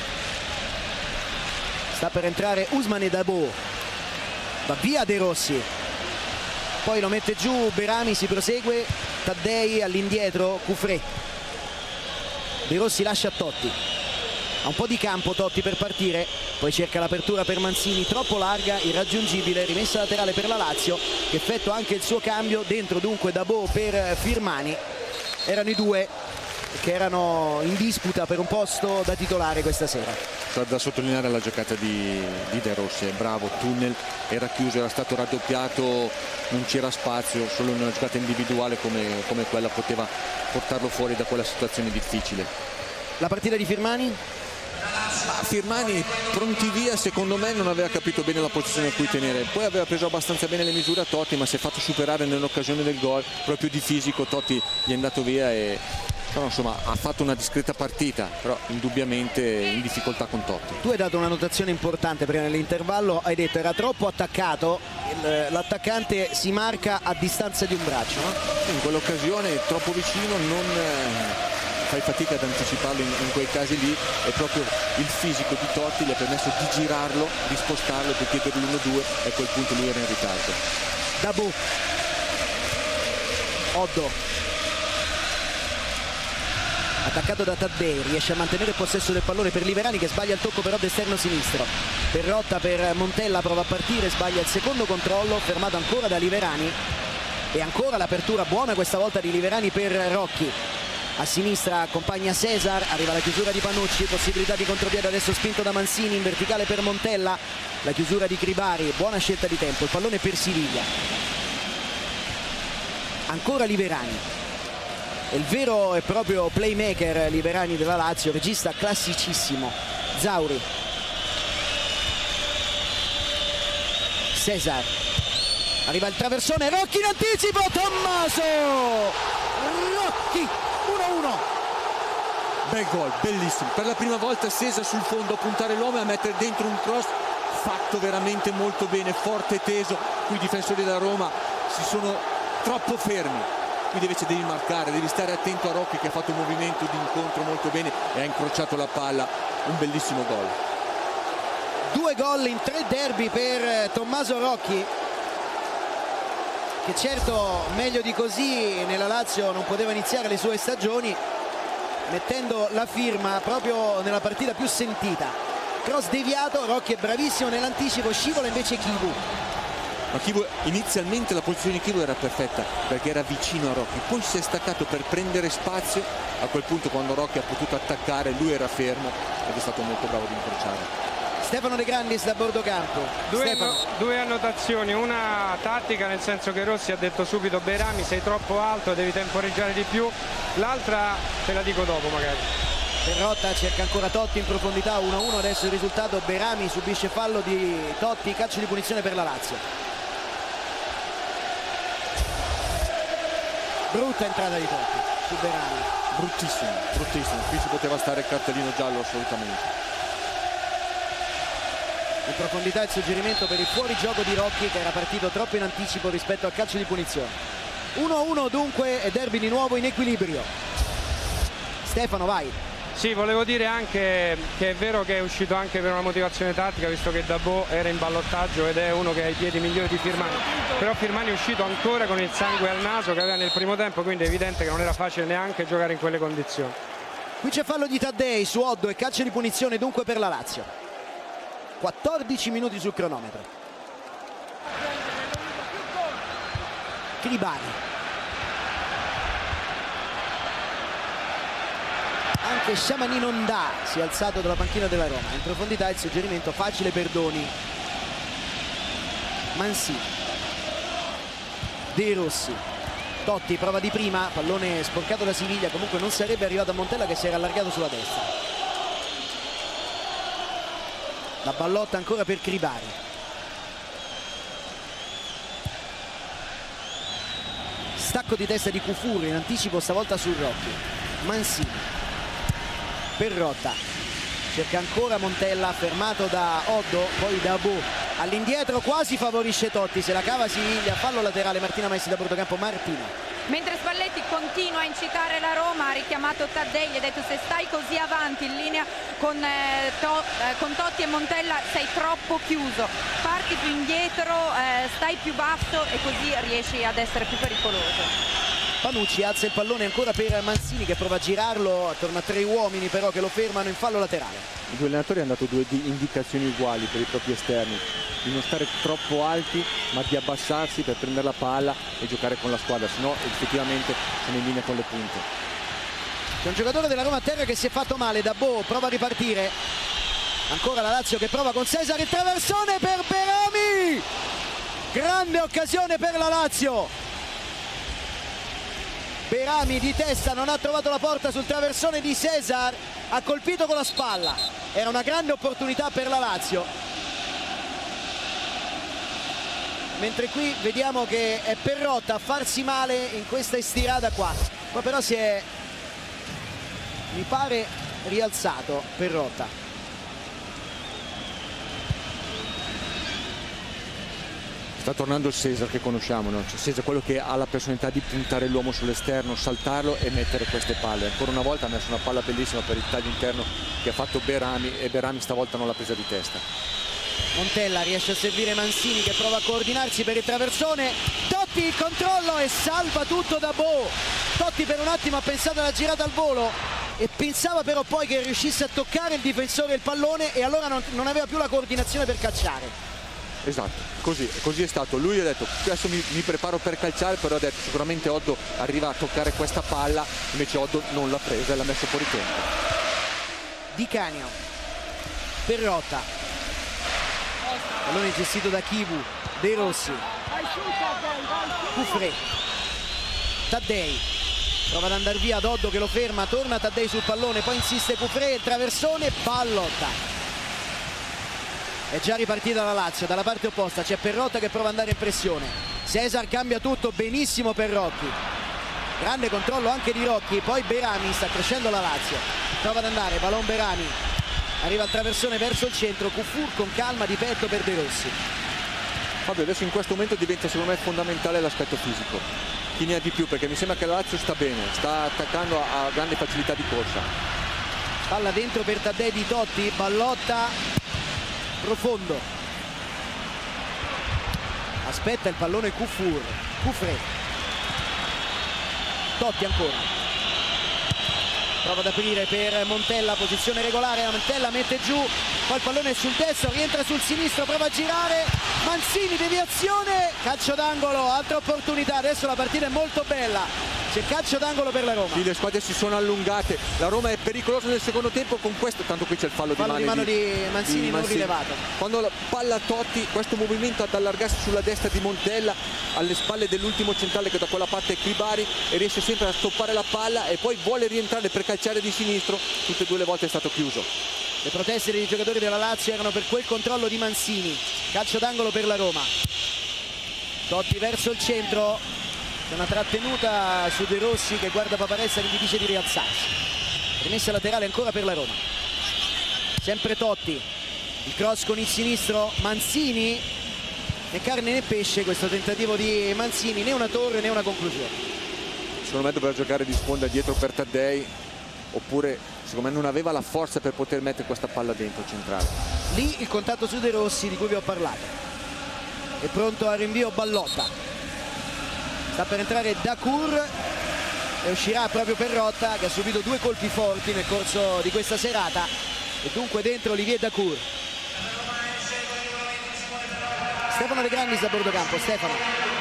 sta per entrare Ousmane Dabo, va via De Rossi, poi lo mette giù Berami, si prosegue, Taddei all'indietro, Cufré. De Rossi lascia a Totti, ha un po' di campo Totti per partire, poi cerca l'apertura per Mancini, troppo larga, irraggiungibile, rimessa laterale per la Lazio che effettua anche il suo cambio, dentro dunque Dabo per Firmani. Erano i 2 che erano in disputa per un posto da titolare questa sera. Da sottolineare la giocata di De Rossi, è bravo, tunnel era chiuso, era stato raddoppiato, non c'era spazio, solo in una giocata individuale come quella poteva portarlo fuori da quella situazione difficile. La partita di Firmani? Ma Firmani, pronti via, secondo me non aveva capito bene la posizione a cui tenere, poi aveva preso abbastanza bene le misure a Totti, ma si è fatto superare nell'occasione del gol, proprio di fisico Totti gli è andato via e però, insomma, ha fatto una discreta partita, però indubbiamente in difficoltà con Totti. Tu hai dato una notazione importante prima nell'intervallo, hai detto era troppo attaccato, l'attaccante si marca a distanza di un braccio, no? In quell'occasione troppo vicino, non fai fatica ad anticiparlo in quei casi lì, è proprio il fisico di Totti gli ha permesso di girarlo, di spostarlo per chiedere l'1-2 e a quel punto lui era in ritardo. Dabù, Oddo, attaccato da Taddei, riesce a mantenere il possesso del pallone per Liverani che sbaglia il tocco però d'esterno sinistro. Perrotta per Montella, prova a partire, sbaglia il secondo controllo, fermato ancora da Liverani e ancora l'apertura buona questa volta di Liverani per Rocchi. A sinistra accompagna Cesar, arriva la chiusura di Panucci, possibilità di contropiede adesso spinto da Mancini, in verticale per Montella, la chiusura di Cribari, buona scelta di tempo, il pallone per Siviglia. Ancora Liverani. È il vero e proprio playmaker Liverani della Lazio, regista classicissimo. Zauri, Cesar, arriva il traversone, Rocchi in anticipo, Tommaso Rocchi, 1-1. Bel gol, bellissimo, per la prima volta Cesar sul fondo a puntare l'uomo e a mettere dentro un cross fatto veramente molto bene, forte e teso. Qui i difensori della Roma si sono troppo fermi, quindi invece devi marcare, devi stare attento a Rocchi che ha fatto un movimento di incontro molto bene e ha incrociato la palla. Un bellissimo gol. 2 gol in 3 derby per Tommaso Rocchi, che certo meglio di così nella Lazio non poteva iniziare le sue stagioni, mettendo la firma proprio nella partita più sentita. Cross deviato, Rocchi è bravissimo nell'anticipo, scivola invece Chivu. Ma Chivu, inizialmente la posizione di Chivu era perfetta perché era vicino a Rocchi, poi si è staccato per prendere spazio. A quel punto, quando Rocchi ha potuto attaccare, lui era fermo ed è stato molto bravo ad incrociare. Stefano De Grandis da bordo campo. Due annotazioni, una tattica nel senso che Rossi ha detto subito: Berami sei troppo alto, devi temporeggiare di più. L'altra te la dico dopo magari. Perrotta cerca ancora Totti in profondità, 1-1 adesso il risultato. Berami subisce fallo di Totti, calcio di punizione per la Lazio. Brutta entrata di Totti su Berami. Bruttissimo, bruttissimo, qui si poteva stare il cartellino giallo assolutamente. In profondità il suggerimento per il fuorigioco di Rocchi, che era partito troppo in anticipo rispetto al calcio di punizione. 1-1 dunque e derby di nuovo in equilibrio. Stefano, vai. Sì, volevo dire anche che è vero che è uscito anche per una motivazione tattica, visto che Dabò era in ballottaggio ed è uno che ha i piedi migliori di Firmani, però Firmani è uscito ancora con il sangue al naso che aveva nel primo tempo, quindi è evidente che non era facile neanche giocare in quelle condizioni. Qui c'è fallo di Taddei su Oddo e calcio di punizione dunque per la Lazio. 14 minuti sul cronometro. Cribari. Anche Sciamani non dà, si è alzato dalla panchina della Roma. In profondità il suggerimento facile per Doni. Mancini. De Rossi. Totti prova di prima, pallone sporcato da Siviglia, comunque non sarebbe arrivato a Montella che si era allargato sulla destra. La ballotta ancora per Cribari. Stacco di testa di Kufur in anticipo stavolta su Rocchi. Mancini. Perrotta. Cerca ancora Montella, fermato da Oddo, poi da Bo. All'indietro quasi favorisce Totti, se la cava Siviglia, fallo laterale, Martina Maessi da bortocampo. Martina. Mentre Spalletti continua a incitare la Roma, ha richiamato Taddei, gli ha detto: se stai così avanti in linea con Totti e Montella sei troppo chiuso, parti più indietro, stai più basso e così riesci ad essere più pericoloso. Panucci alza il pallone ancora per Mancini che prova a girarlo, attorno a 3 uomini però che lo fermano in fallo laterale. I due allenatori hanno dato 2 indicazioni uguali per i propri esterni, di non stare troppo alti ma di abbassarsi per prendere la palla e giocare con la squadra, sennò effettivamente sono in linea con le punte. C'è un giocatore della Roma a terra che si è fatto male, Dabò prova a ripartire, ancora la Lazio che prova con Cesar, il traversone per Berami, grande occasione per la Lazio. Berami di testa non ha trovato la porta sul traversone di Cesar, ha colpito con la spalla. era una grande opportunità per la Lazio, mentre qui vediamo che è Perrotta a farsi male in questa estirata qua. Poi però si è, mi pare, rialzato Perrotta. Sta tornando il Cesar che conosciamo, no? Cioè, Cesar è quello che ha la personalità di puntare l'uomo sull'esterno, saltarlo e mettere queste palle. Ancora una volta ha messo una palla bellissima per il taglio interno che ha fatto Berami, e Berami stavolta non l'ha presa di testa. Montella riesce a servire Mancini che prova a coordinarsi per il traversone. Totti il controllo e salva tutto da Bo. Totti per un attimo ha pensato alla girata al volo e pensava però poi che riuscisse a toccare il difensore il pallone, e allora non aveva più la coordinazione per calciare. Esatto, così è stato. Lui ha detto adesso mi preparo per calciare, però ha detto sicuramente Oddo arriva a toccare questa palla, invece Oddo non l'ha presa e l'ha messo fuori tempo. Di Canio, Perrotta, pallone gestito da Chivu, De Rossi, Cufré, Taddei prova ad andare via, Doddo che lo ferma, torna Taddei sul pallone, poi insiste Cufré, il traversone, Pallotta. È già ripartita la Lazio, dalla parte opposta c'è Perrotta che prova ad andare in pressione. Cesar cambia tutto, benissimo per Rocchi. Grande controllo anche di Rocchi, poi Berami, sta crescendo la Lazio. Prova ad andare, pallone Berami. Arriva al traversone verso il centro, Cufur con calma di petto per De Rossi. Fabio, adesso in questo momento diventa secondo me fondamentale l'aspetto fisico. Chi ne ha di più, perché mi sembra che la Lazio sta bene, sta attaccando a grande facilità di corsa. Palla dentro per Taddei di Totti, Pallotta. Profondo, aspetta il pallone Cufré, Totti ancora, prova ad aprire per Montella, posizione regolare, Montella mette giù, poi il pallone è sul destro, rientra sul sinistro, prova a girare, Mancini, deviazione, calcio d'angolo, altra opportunità, adesso la partita è molto bella. C'è calcio d'angolo per la Roma. Sì, le squadre si sono allungate, la Roma è pericolosa nel secondo tempo con questo, tanto qui c'è il fallo di mano di Mancini non rilevato. Quando la palla Totti, questo movimento ad allargarsi sulla destra di Montella alle spalle dell'ultimo centrale che da quella parte è Cribari, e riesce sempre a stoppare la palla e poi vuole rientrare per calciare di sinistro, tutte e due le volte è stato chiuso. Le proteste dei giocatori della Lazio erano per quel controllo di Mancini. Calcio d'angolo per la Roma. Totti verso il centro. C'è una trattenuta su De Rossi che guarda Paparezza che gli dice di rialzarsi. Rimessa laterale ancora per la Roma. Sempre Totti. Il cross con il sinistro. Mancini. Né carne né pesce questo tentativo di Mancini. Né una torre né una conclusione. Secondo me doveva giocare di sponda dietro per Taddei, oppure secondo me non aveva la forza per poter mettere questa palla dentro centrale. Lì il contatto su De Rossi di cui vi ho parlato. È pronto al rinvio Ballotta. Sta per entrare Dacour e uscirà proprio Perrotta che ha subito due colpi forti nel corso di questa serata, e dunque dentro Olivier Dacour. Stefano De Grandis da bordo campo. Stefano.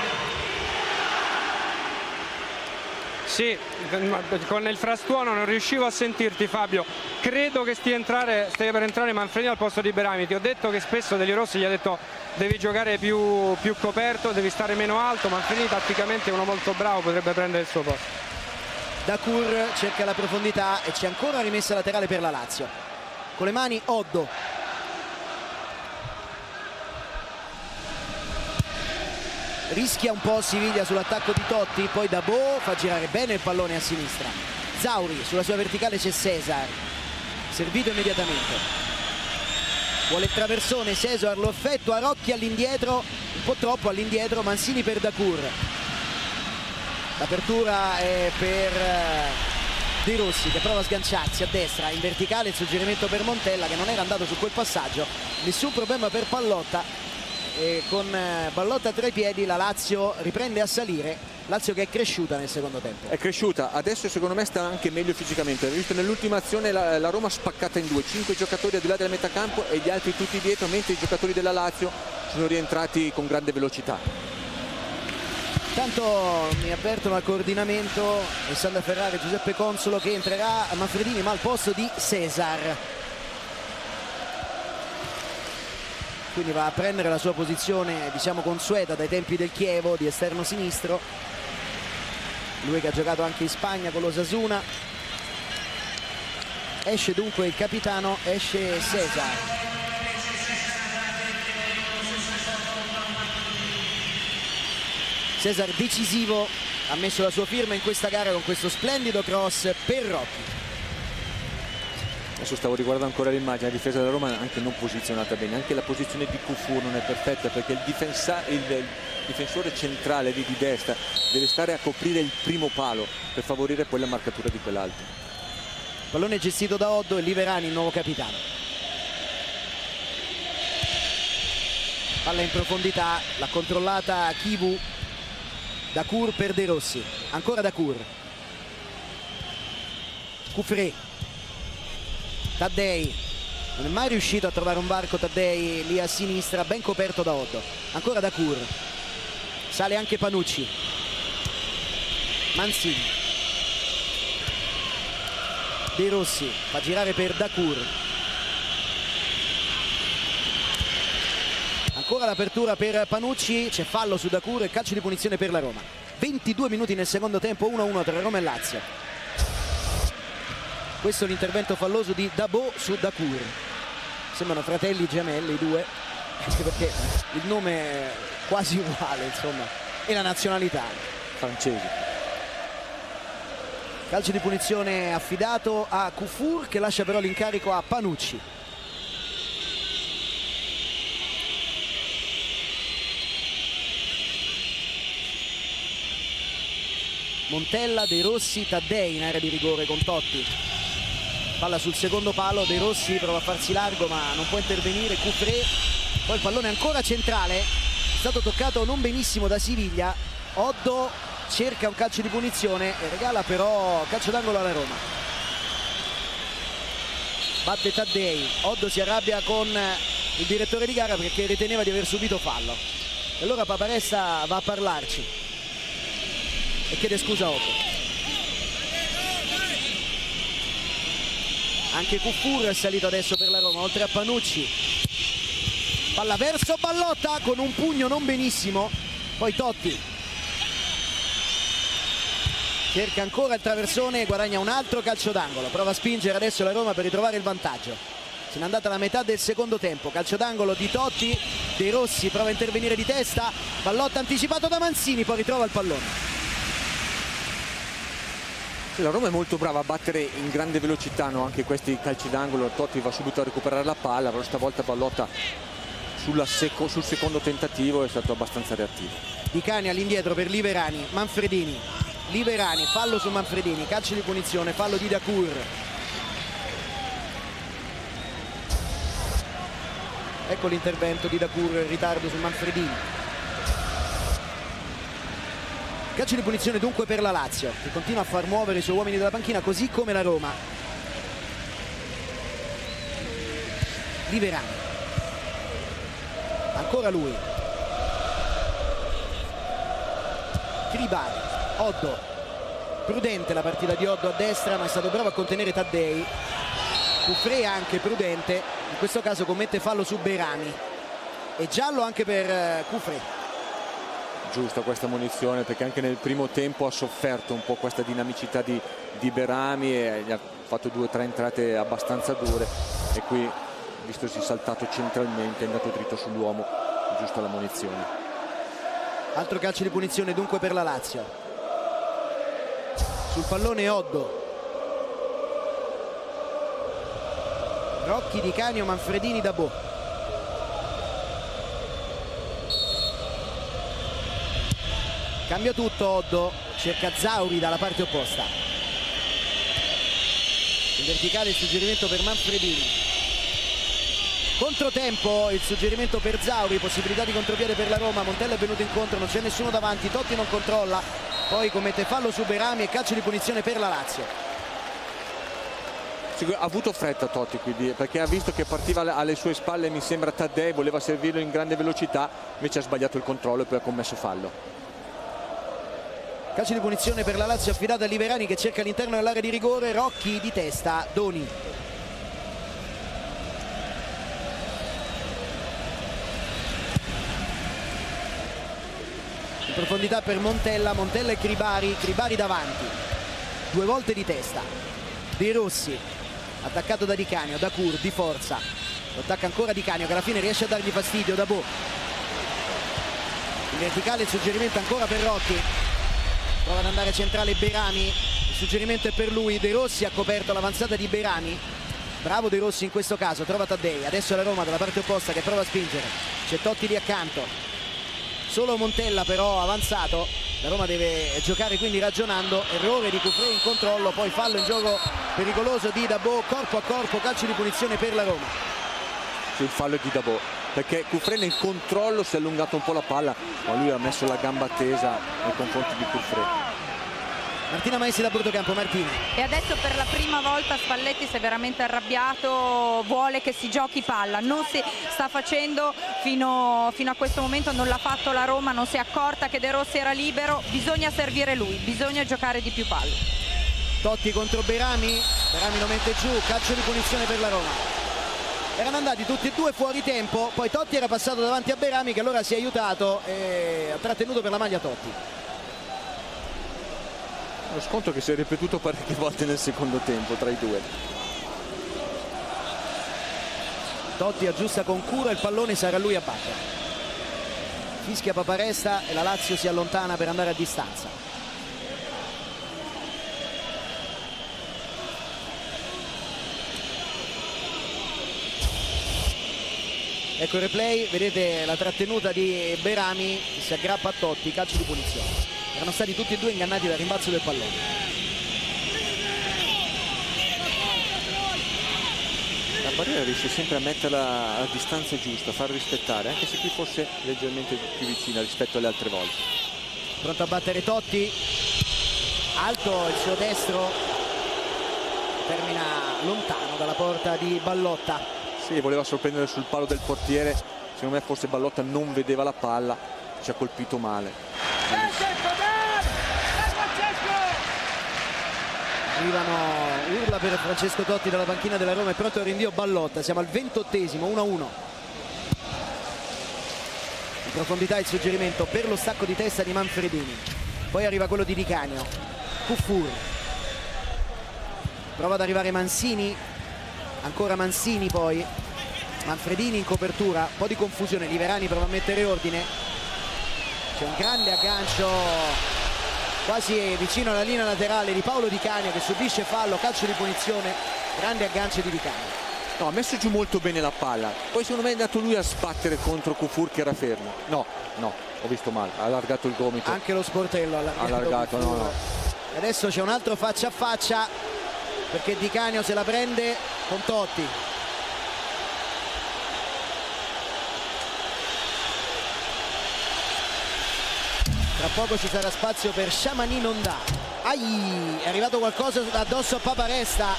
Sì, con il frastuono non riuscivo a sentirti, Fabio. Credo che stia per entrare Manfredini al posto di Berami. Ti ho detto che spesso Deli Rossi gli ha detto devi giocare più coperto, devi stare meno alto. Manfredini tatticamente è uno molto bravo, potrebbe prendere il suo posto. Dacour cerca la profondità e c'è ancora rimessa laterale per la Lazio. Con le mani Oddo. Rischia un po' Siviglia sull'attacco di Totti, poi Dabo fa girare bene il pallone a sinistra. Zauri, sulla sua verticale c'è Cesar, servito immediatamente. Vuole il traversone, Cesar lo effettua, Rocchi all'indietro, un po' troppo all'indietro, Mancini per Dacour. L'apertura è per De Rossi che prova a sganciarsi a destra, in verticale il suggerimento per Montella che non era andato su quel passaggio, nessun problema per Pallotta. E con Ballotta tra i piedi la Lazio riprende a salire. Lazio che è cresciuta nel secondo tempo. È cresciuta, adesso secondo me sta anche meglio fisicamente. Hai visto nell'ultima azione la Roma spaccata in due, 5 giocatori al di là della metà campo e gli altri tutti dietro, mentre i giocatori della Lazio sono rientrati con grande velocità. Intanto mi avvertono al coordinamento Alessandro Ferrari e Giuseppe Consolo che entrerà Manfredini ma al posto di Cesar. Quindi va a prendere la sua posizione diciamo consueta dai tempi del Chievo di esterno sinistro, lui che ha giocato anche in Spagna con l'Osasuna. Esce dunque il capitano, esce Cesar. Cesar decisivo, ha messo la sua firma in questa gara con questo splendido cross per Rocchi. Adesso stavo riguardando ancora l'immagine, la difesa della Roma anche non posizionata bene, anche la posizione di Kufur non è perfetta, perché il difensore centrale di destra deve stare a coprire il primo palo per favorire poi la marcatura di quell'altro. Pallone gestito da Oddo e Liverani, il nuovo capitano. Palla in profondità, l'ha controllata Kivu. Dacour per De Rossi, ancora Dacour. Cufré. Taddei, non è mai riuscito a trovare un varco Taddei lì a sinistra, ben coperto da Oddo. Ancora Dacour. Sale anche Panucci. Mancini. De Rossi fa girare per Dacour. Ancora l'apertura per Panucci, c'è fallo su Dacour e calcio di punizione per la Roma. 22 minuti nel secondo tempo, 1-1 tra Roma e Lazio. Questo è l'intervento falloso di Dabo su Dacour. Sembrano fratelli gemelli i due, anche perché il nome è quasi uguale, insomma, e la nazionalità francese. Calcio di punizione affidato a Kufur, che lascia però l'incarico a Panucci. Montella, De Rossi, Taddei in area di rigore con Totti. Palla sul secondo palo, De Rossi prova a farsi largo ma non può intervenire. Cufré, poi il pallone ancora centrale, è stato toccato non benissimo da Siviglia. Oddo cerca un calcio di punizione e regala però calcio d'angolo alla Roma. Batte Taddei, Oddo si arrabbia con il direttore di gara perché riteneva di aver subito fallo. E allora Paparessa va a parlarci e chiede scusa a Oddo. Anche Kufur è salito adesso per la Roma, oltre a Panucci. Palla verso Ballotta con un pugno non benissimo. Poi Totti cerca ancora il traversone e guadagna un altro calcio d'angolo. Prova a spingere adesso la Roma per ritrovare il vantaggio. Se n'è andata la metà del secondo tempo. Calcio d'angolo di Totti. De Rossi prova a intervenire di testa. Ballotta anticipato da Mancini, poi ritrova il pallone. La Roma è molto brava a battere in grande velocità, anche questi calci d'angolo. Totti va subito a recuperare la palla, però stavolta Ballotta sul secondo tentativo è stato abbastanza reattivo. Di Cani all'indietro per Liverani, Manfredini. Liverani, fallo su Manfredini, calcio di punizione, fallo di Dacour. Ecco l'intervento di Dacour, in ritardo su Manfredini. Calcio di punizione dunque per la Lazio, che continua a far muovere i suoi uomini dalla panchina, così come la Roma. Liverani. Ancora lui. Cribari. Oddo. Prudente la partita di Oddo a destra, ma è stato bravo a contenere Taddei. Cufré anche prudente, in questo caso commette fallo su Beirami. E giallo anche per Cufré. Giusta questa munizione, perché anche nel primo tempo ha sofferto un po' questa dinamicità di Beirami e gli ha fatto 2 o 3 entrate abbastanza dure, e qui, vistosi saltato centralmente, è andato dritto sull'uomo. Giusta la munizione. Altro calcio di punizione dunque per la Lazio. Sul pallone Oddo. Rocchi, Di Canio, Manfredini, Dabo. Cambia tutto Oddo, cerca Zauri dalla parte opposta. In verticale il suggerimento per Manfredini. Controtempo, il suggerimento per Zauri, possibilità di contropiede per la Roma. Montella è venuto incontro, non c'è nessuno davanti, Totti non controlla, poi commette fallo su Beirami e calcio di punizione per la Lazio. Ha avuto fretta Totti quindi, perché ha visto che partiva alle sue spalle, mi sembra, Taddei, voleva servirlo in grande velocità, invece ha sbagliato il controllo e poi ha commesso fallo. Calcio di punizione per la Lazio affidata a Liverani, che cerca all'interno dell'area di rigore. Rocchi di testa, Doni. In profondità per Montella, Montella e Cribari, Cribari davanti. 2 volte di testa. De Rossi. attaccato da Di Canio, da Cur, di forza, lo attacca ancora Di Canio che alla fine riesce a dargli fastidio, da Bo, in verticale il suggerimento ancora per Rocchi, prova ad andare centrale Berami, il suggerimento è per lui, De Rossi ha coperto l'avanzata di Berami, bravo De Rossi in questo caso, trova Taddei, adesso è la Roma dalla parte opposta che prova a spingere, c'è Totti lì accanto, solo Montella però avanzato, la Roma deve giocare quindi ragionando, errore di Cufré in controllo, poi fallo in gioco pericoloso di Dabo, corpo a corpo, calcio di punizione per la Roma. Sì, il fallo è di Dabo, perché Cufré nel controllo si è allungato un po' la palla, ma lui ha messo la gamba tesa nei confronti di Cufré. Martina Maessi da Bortocampo, Martina. E adesso per la prima volta Spalletti si è veramente arrabbiato, vuole che si giochi palla, non si sta facendo fino a questo momento, non l'ha fatto la Roma, non si è accorta che De Rossi era libero, bisogna servire lui, bisogna giocare di più palla. Totti contro Berami, Berami lo mette giù, calcio di punizione per la Roma. Erano andati tutti e due fuori tempo, poi Totti era passato davanti a Berami che allora si è aiutato e ha trattenuto per la maglia Totti. Lo scontro che si è ripetuto parecchie volte nel secondo tempo tra i due. Totti aggiusta con cura, il pallone sarà lui a battere. Fischia Paparesta e la Lazio si allontana per andare a distanza. Ecco il replay, vedete la trattenuta di Berami, che si aggrappa a Totti, calcio di punizione. Erano stati tutti e due ingannati dal rimbalzo del pallone. La barriera riesce sempre a metterla a distanza giusta, a far rispettare, anche se qui fosse leggermente più vicina rispetto alle altre volte. Pronto a battere Totti, alto il suo destro, termina lontano dalla porta di Ballotta. Sì, voleva sorprendere sul palo del portiere, secondo me forse Ballotta non vedeva la palla, ci ha colpito male. Arrivano urla per Francesco Totti dalla panchina della Roma, è pronto il rinvio Ballotta, siamo al 28esimo, 1-1. In profondità il suggerimento per lo stacco di testa di Manfredini, poi arriva quello di Di Canio, Cuffur, prova ad arrivare Mancini, ancora Mancini, poi Manfredini in copertura, un po' di confusione, Liverani prova a mettere ordine, c'è un grande aggancio quasi vicino alla linea laterale di Paolo Di Canio che subisce fallo, calcio di punizione, grande aggancio di Di Canio. No, ha messo giù molto bene la palla, poi secondo me è andato lui a sbattere contro Cufur che era fermo. No, ho visto male, ha allargato il gomito. Anche lo sportello ha allargato, no. Adesso c'è un altro faccia a faccia perché Di Canio se la prende con Totti. Tra poco ci sarà spazio per Shamani Nonda. È arrivato qualcosa addosso a Paparesta.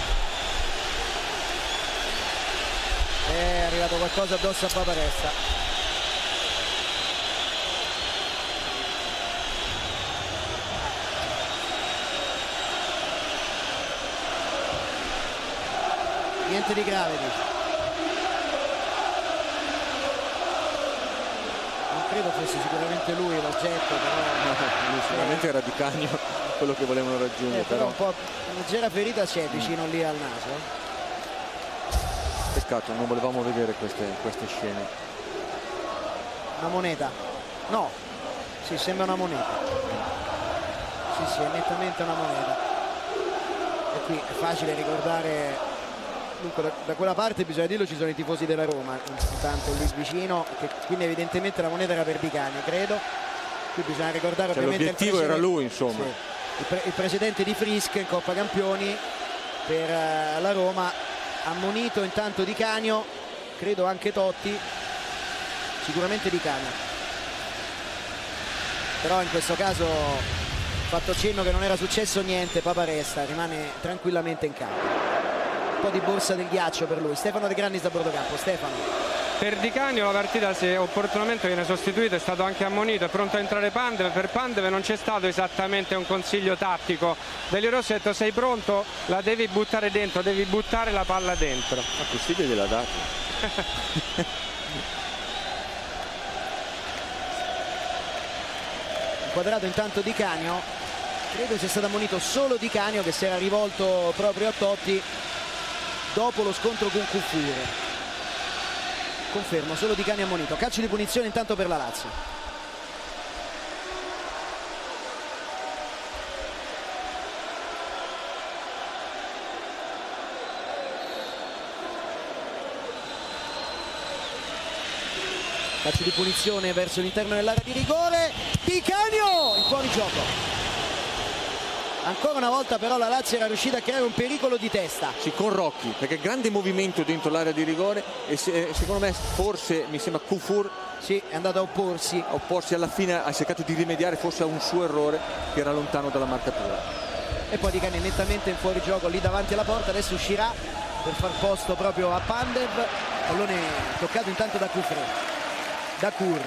È arrivato qualcosa addosso a Paparesta. Niente di grave, dice. Credo fosse sicuramente lui l'oggetto, però lui sicuramente era Di Canio quello che volevano raggiungere, però un po' una leggera ferita c'è vicino lì al naso. Peccato, non volevamo vedere queste scene. Una moneta? No, sì, sembra una moneta. Sì, è nettamente una moneta. E qui è facile ricordare. Dunque da quella parte, bisogna dirlo, ci sono i tifosi della Roma, intanto lì vicino, che quindi evidentemente la moneta era per Di Canio, credo. Qui bisogna ricordare, cioè, ovviamente l'obiettivo era lui, insomma. Sì, il precedente di Frisk in Coppa Campioni per la Roma, ammonito intanto Di Canio, credo anche Totti, sicuramente Di Canio. Però in questo caso, fatto cenno che non era successo niente, Paparesta rimane tranquillamente in campo. Un po' di borsa del ghiaccio per lui. Stefano De Grannis da Bordocampo. Stefano. Per Di Canio la partita, se opportunamente viene sostituito, è stato anche ammonito, è pronto a entrare Pandev. Per Pandev non c'è stato esattamente un consiglio tattico. Delio Rossi ha detto: sei pronto, la devi buttare dentro, devi buttare la palla dentro. Ma consiglio gliel'ha dato. Inquadrato intanto Di Canio, credo sia stato ammonito solo Di Canio, che si era rivolto proprio a Totti dopo lo scontro con Kufur. Confermo, solo Di Cani ammonito. Calcio di punizione intanto per la Lazio. Calcio di punizione verso l'interno dell'area di rigore. Di Canio in fuorigioco. Ancora una volta però la Lazio era riuscita a creare un pericolo di testa. Sì, con Rocchi, perché grande movimento dentro l'area di rigore e secondo me forse mi sembra Kufur sì, è andato a opporsi alla fine, ha cercato di rimediare forse a un suo errore che era lontano dalla marcatura. E poi Di Cani nettamente in fuorigioco lì davanti alla porta, adesso uscirà per far posto proprio a Pandev. Pallone toccato intanto da Kufre. Dakur,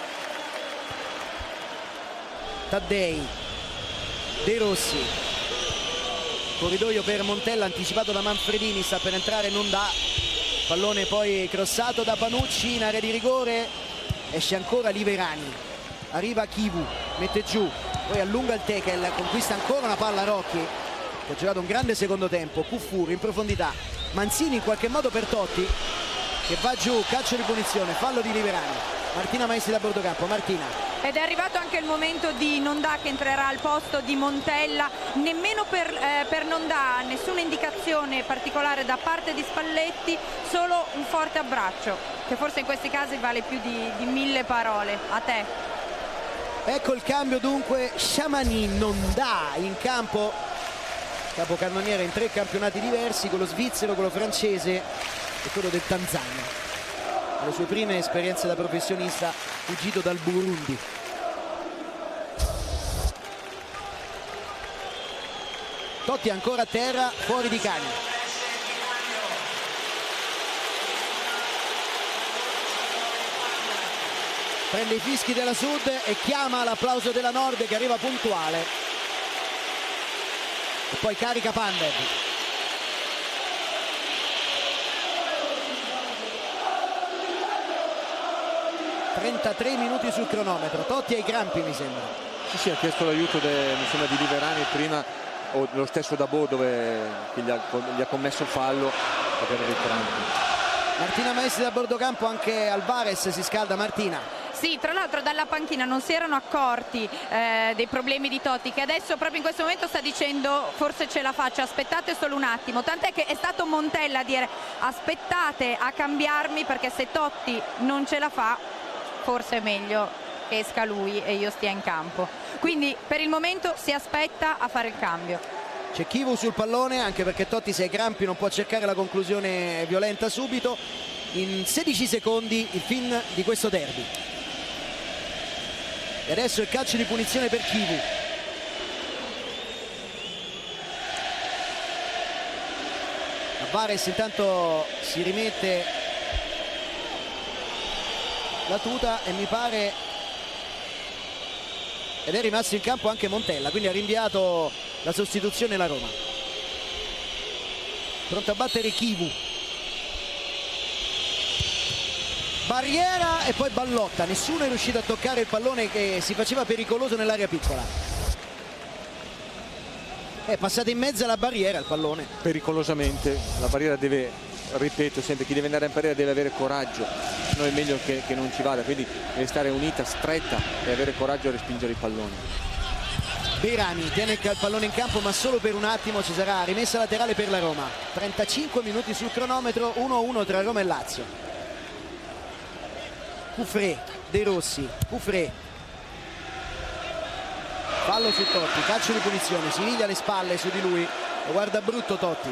Taddei, De Rossi, corridoio per Montella anticipato da Manfredini, sta per entrare Nondà, pallone poi crossato da Panucci in area di rigore, esce ancora Liverani, arriva Chivu, mette giù, poi allunga il tackle, conquista ancora una palla Rocchi che ha giocato un grande secondo tempo. Kufur in profondità, Manzini in qualche modo per Totti che va giù, calcio di punizione, fallo di Liverani. Martina Maestri da bordo campo. Martina. Ed è arrivato anche il momento di Nondà che entrerà al posto di Montella. Nemmeno per Nondà nessuna indicazione particolare da parte di Spalletti, solo un forte abbraccio che forse in questi casi vale più di 1000 parole. A te. Ecco il cambio dunque, Shamani Nondà in campo, capocannoniere in 3 campionati diversi, quello svizzero, quello francese e quello del Tanzania. Le sue prime esperienze da professionista, fuggito dal Burundi. Totti ancora a terra, fuori Di Cani. Prende i fischi della Sud e chiama l'applauso della Nord che arriva puntuale. E poi carica Pandev. 33 minuti sul cronometro. Totti ai crampi mi sembra. Sì, ha chiesto l'aiuto mi sembra di Liverani prima, o lo stesso Dabo dove gli ha commesso il fallo per avere i crampi. Martina Maestri da bordo campo, anche Alvarez si scalda. Martina. Sì, tra l'altro dalla panchina non si erano accorti dei problemi di Totti, che adesso proprio in questo momento sta dicendo forse ce la faccio, aspettate solo un attimo, tant'è che è stato Montella a dire aspettate a cambiarmi perché se Totti non ce la fa forse è meglio che esca lui e io stia in campo. Quindi per il momento si aspetta a fare il cambio. C'è Chivu sul pallone, anche perché Totti se ai crampi non può cercare la conclusione violenta subito. In 16 secondi il fin di questo derby. E adesso il calcio di punizione per Chivu. Alvarez intanto si rimette la tuta e mi pare, ed è rimasto in campo anche Montella, quindi ha rinviato la sostituzione la Roma. Pronto a battere Chivu, barriera e poi ballotta, nessuno è riuscito a toccare il pallone che si faceva pericoloso nell'area piccola. È passato in mezzo alla barriera il pallone. Pericolosamente, la barriera deve, ripeto sempre, chi deve andare in barriera deve avere coraggio, no è meglio che non ci vada, quindi deve stare unita, stretta e avere coraggio a respingere i palloni. Berani tiene il pallone in campo ma solo per un attimo, ci sarà rimessa laterale per la Roma. 35 minuti sul cronometro, 1-1 tra Roma e Lazio. Kufre, De Rossi, Kufre, fallo su Totti, calcio di punizione, Siviglia alle spalle su di lui, lo guarda brutto Totti.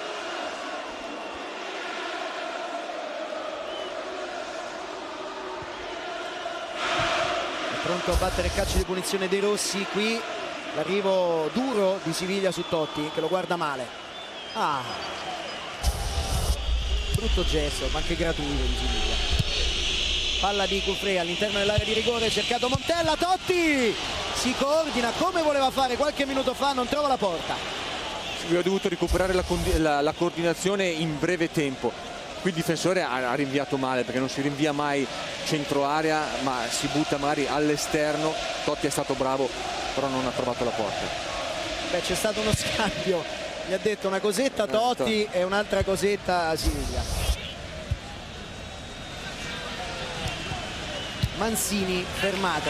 Pronto a battere il calcio di punizione De Rossi, qui l'arrivo duro di Siviglia su Totti che lo guarda male. Brutto gesto, ma anche gratuito di Siviglia. Palla di Kufre all'interno dell'area di rigore, cercato Montella, Totti si coordina come voleva fare qualche minuto fa, non trova la porta. Ha dovuto recuperare la coordinazione in breve tempo. Qui il difensore ha rinviato male, perché non si rinvia mai centro area ma si butta magari all'esterno. Totti è stato bravo però non ha trovato la porta. C'è stato uno scambio gli ha detto una cosetta Totti e un'altra cosetta Siviglia. Mancini fermato.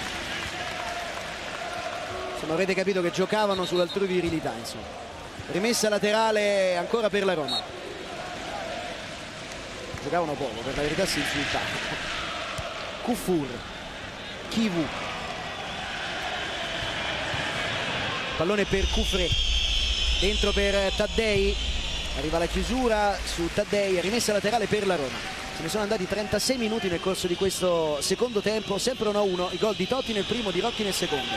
Insomma, avrete capito che giocavano sull'altrui virilità, insomma. Rimessa laterale ancora per la Roma. Giocavano poco, per la verità si insultavano. Kufur, Chivu, pallone per Cufré, dentro per Taddei, arriva la chiusura su Taddei, rimessa laterale per la Roma. Se ne sono andati 36 minuti nel corso di questo secondo tempo, sempre 1-1, i gol di Totti nel primo, di Rocchi nel secondo.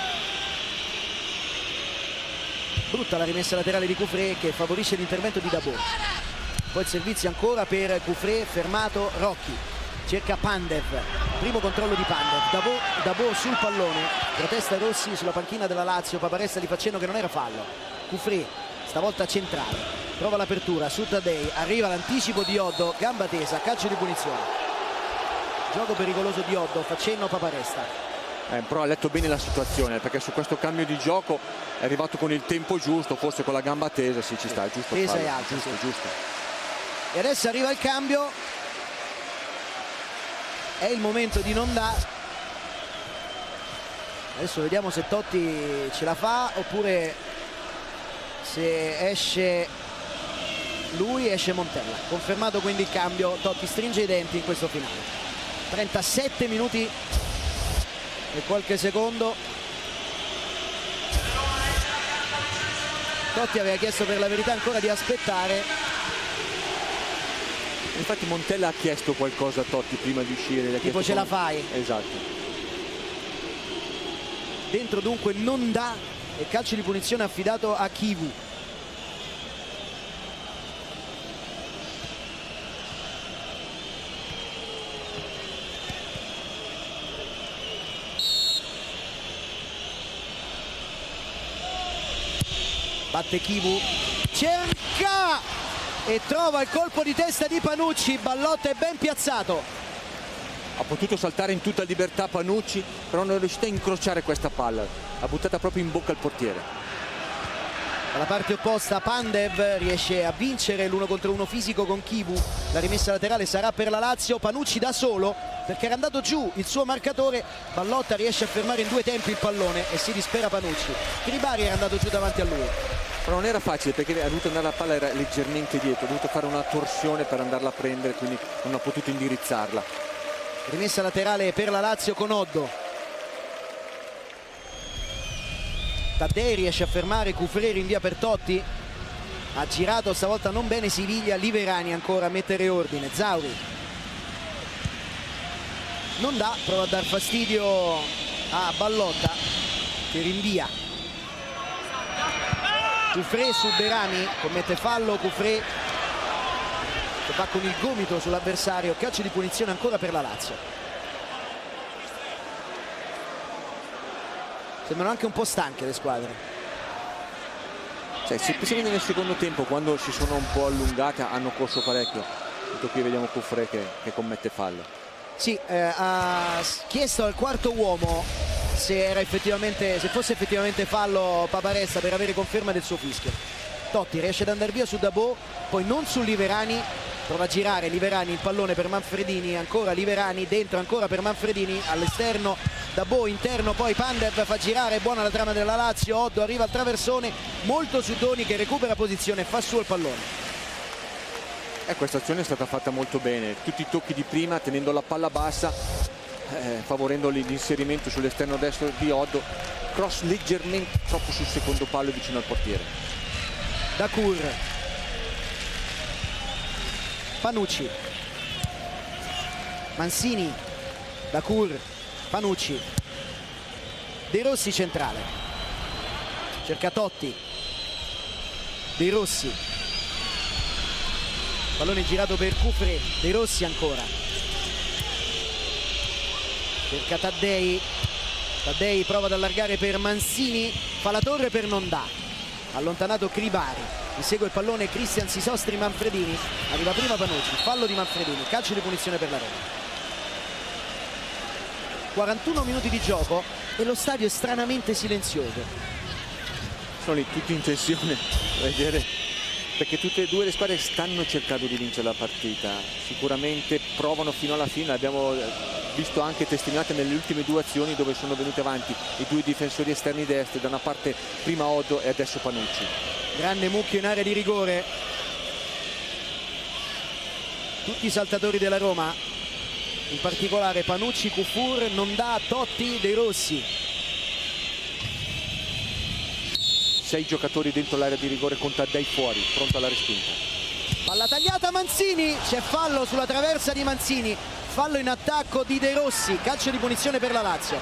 Brutta la rimessa laterale di Cufré che favorisce l'intervento di Dabo. Poi il servizio ancora per Cufré, fermato Rocchi, cerca Pandev, primo controllo di Pandev, Dabo sul pallone, protesta Rossi sulla panchina della Lazio, Paparesta gli fa cenno che non era fallo. Cufré stavolta centrale, trova l'apertura su Taddei, arriva l'anticipo di Oddo, gamba tesa, calcio di punizione, gioco pericoloso di Oddo, fa cenno Paparesta. Però ha letto bene la situazione, perché su questo cambio di gioco è arrivato con il tempo giusto, forse con la gamba tesa, sì, ci sta, è giusto, tesa e alta, giusto, sì. Giusto. E adesso arriva il cambio, è il momento di Nondà. Adesso vediamo se Totti ce la fa oppure se esce lui, esce Montella. Confermato quindi il cambio, Totti stringe i denti in questo finale. 37 minuti e qualche secondo. Totti aveva chiesto per la verità ancora di aspettare. Infatti Montella ha chiesto qualcosa a Totti prima di uscire. Tipo ce la fai? Esatto. Dentro dunque non dà e calcio di punizione affidato a Chivu. Batte Chivu, cerca e trova il colpo di testa di Panucci. Ballotta è ben piazzato. Ha potuto saltare in tutta libertà Panucci, però non è riuscito a incrociare questa palla, l'ha buttata proprio in bocca al portiere. Dalla parte opposta Pandev riesce a vincere l'1 contro 1 fisico con Chivu. La rimessa laterale sarà per la Lazio, Panucci da solo perché era andato giù il suo marcatore. Ballotta riesce a fermare in 2 tempi il pallone e si dispera Panucci. Cribari era andato giù davanti a lui. Però non era facile perché ha dovuto andare, la palla era leggermente dietro, ha dovuto fare una torsione per andarla a prendere, quindi non ha potuto indirizzarla. Rimessa laterale per la Lazio con Oddo. Taddei riesce a fermare, Cufré rinvia per Totti. Ha girato stavolta non bene Siviglia, Liverani ancora a mettere ordine. Zauri non dà, prova a dar fastidio a Ballotta che rinvia. Cufré su Berami, commette fallo Cufré che va con il gomito sull'avversario, calcio di punizione ancora per la Lazio. Sembrano anche un po' stanche le squadre. Specialmente nel secondo tempo, quando si sono un po' allungate, hanno corso parecchio. Tutto qui vediamo Cufré che commette fallo. Sì, ha chiesto al quarto uomo se fosse effettivamente fallo Paparesta per avere conferma del suo fischio. Totti riesce ad andare via su Dabo, poi non su Liverani, prova a girare Liverani, il pallone per Manfredini, ancora Liverani, dentro ancora per Manfredini, all'esterno Dabo, interno poi Pandev fa girare, buona la trama della Lazio, Oddo arriva al traversone, molto su Doni che recupera posizione e fa su il pallone. Questa azione è stata fatta molto bene, tutti i tocchi di prima tenendo la palla bassa, favorendo l'inserimento sull'esterno destro di Oddo, cross leggermente troppo sul secondo palo vicino al portiere. Dacour, Panucci, Mancini, Dacour, Panucci, De Rossi centrale, cerca Totti, De Rossi, pallone girato per Cufré, De Rossi ancora, cerca Taddei, Taddei prova ad allargare per Mancini, fa la torre per Nondà, allontanato Cribari, insegue il pallone Christian Sisostri, Manfredini, arriva prima Panucci, fallo di Manfredini, calcio di punizione per la Roma. 41 minuti di gioco e lo stadio è stranamente silenzioso. Sono lì tutti in tensione, vedere, perché tutte e due le squadre stanno cercando di vincere la partita, sicuramente provano fino alla fine, abbiamo visto anche testimoniate nelle ultime due azioni dove sono venuti avanti i due difensori esterni destri, da una parte prima Oddo e adesso Panucci. Grande mucchio in area di rigore, tutti i saltatori della Roma, in particolare Panucci, Kufur, Nondà, Totti, De Rossi. 6 giocatori dentro l'area di rigore con Taddei fuori, pronto alla respinta. Palla tagliata, Manzini, c'è fallo sulla traversa di Manzini, fallo in attacco di De Rossi, calcio di punizione per la Lazio.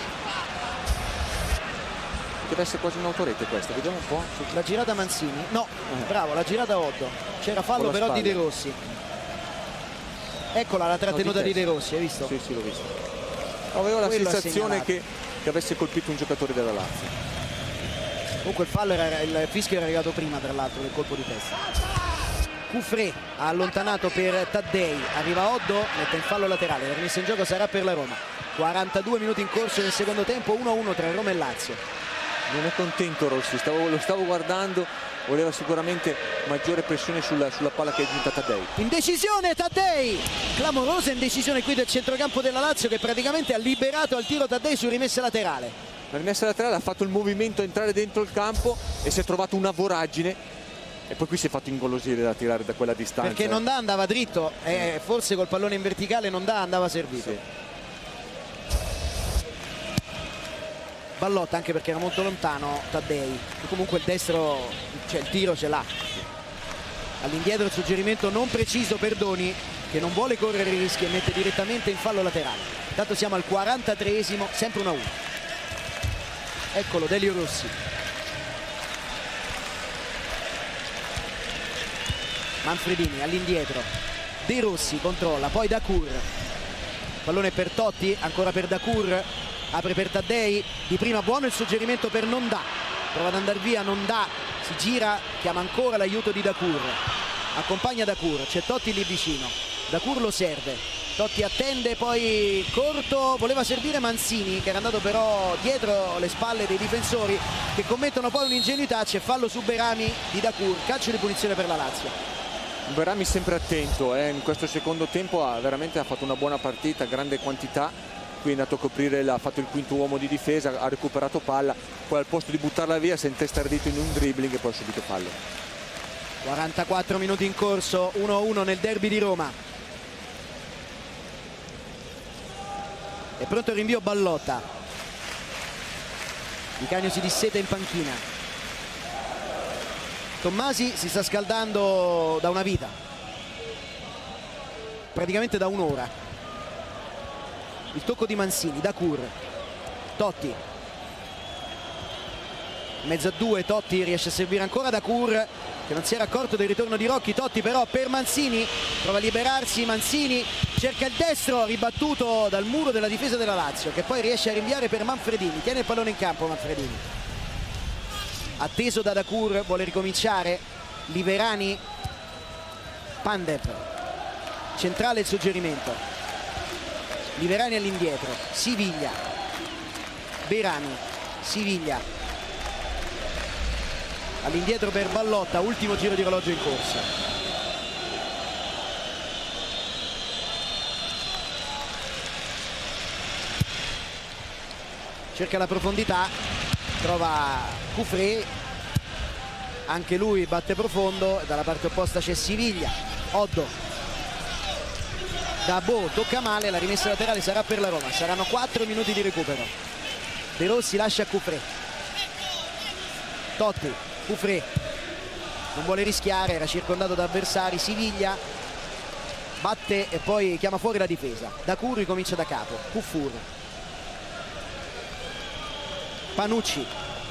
Deve essere quasi un'autorete questa, vediamo un po'. La girata Manzini, no, bravo, la girata Oddo, c'era fallo però di De Rossi. Eccola la trattenuta di De Rossi, hai visto? Sì, l'ho visto. Avevo la sensazione che avesse colpito un giocatore della Lazio. Comunque il fischio era arrivato prima, tra l'altro, del colpo di testa. Cufré ha allontanato per Taddei, arriva Oddo, mette in fallo laterale, la rimessa in gioco sarà per la Roma. 42 minuti in corso del secondo tempo, 1-1 tra Roma e Lazio. Non è contento Rossi, lo stavo guardando, voleva sicuramente maggiore pressione sulla palla che è giunta Taddei. Indecisione Taddei, clamorosa indecisione qui del centrocampo della Lazio, che praticamente ha liberato al tiro Taddei su rimessa laterale. La rimessa laterale ha fatto il movimento a entrare dentro il campo e si è trovato una voragine e poi qui si è fatto ingolosire da tirare da quella distanza. Perché Nondà andava dritto e forse col pallone in verticale Nondà andava servito. Sì. Ballotta anche perché era molto lontano Taddei, e comunque il destro, cioè il tiro ce l'ha. All'indietro il suggerimento non preciso per Doni, che non vuole correre rischi e mette direttamente in fallo laterale. Intanto siamo al 43esimo, sempre 1-1. Eccolo Delio Rossi. Manfredini all'indietro, De Rossi controlla, poi Dacour, pallone per Totti, ancora per Dacour, apre per Taddei, di prima buono il suggerimento per Nondà, prova ad andare via Nondà, si gira, chiama ancora l'aiuto di Dacour, accompagna Dacour, c'è Totti lì vicino, Dacour lo serve, Totti attende, poi corto, voleva servire Manzini che era andato però dietro le spalle dei difensori che commettono poi un'ingenuità, c'è fallo su Berami di Dacour, calcio di punizione per la Lazio. Berami sempre attento, in questo secondo tempo ha fatto una buona partita, grande quantità, qui è andato a coprire, ha fatto il quinto uomo di difesa, ha recuperato palla, poi al posto di buttarla via si è intestardito in un dribbling e poi ha subito fallo. 44 minuti in corso, 1-1 nel derby di Roma. È pronto il rinvio Ballotta. Di Canio si disseta in panchina. Tommasi si sta scaldando da una vita, praticamente da un'ora. Il tocco di Manzini, Dacour, Totti, mezzo a due, Totti riesce a servire ancora Dacour che non si era accorto del ritorno di Rocchi. Totti però per Manzini, prova a liberarsi, Manzini cerca il destro, ribattuto dal muro della difesa della Lazio, che poi riesce a rinviare per Manfredini, tiene il pallone in campo Manfredini, atteso da Dacour, vuole ricominciare Liverani, Pandev, centrale il suggerimento, Liverani all'indietro, Siviglia, Berami, Siviglia all'indietro per Ballotta, ultimo giro di orologio in corsa. Cerca la profondità, trova Cufré, anche lui batte profondo, dalla parte opposta c'è Siviglia, Oddo, Dabo tocca male, la rimessa laterale sarà per la Roma, saranno 4 minuti di recupero. De Rossi lascia Cufré, Totti, Cufré non vuole rischiare, era circondato da avversari, Siviglia batte e poi chiama fuori la difesa. Dacour ricomincia da capo, Kufur, Panucci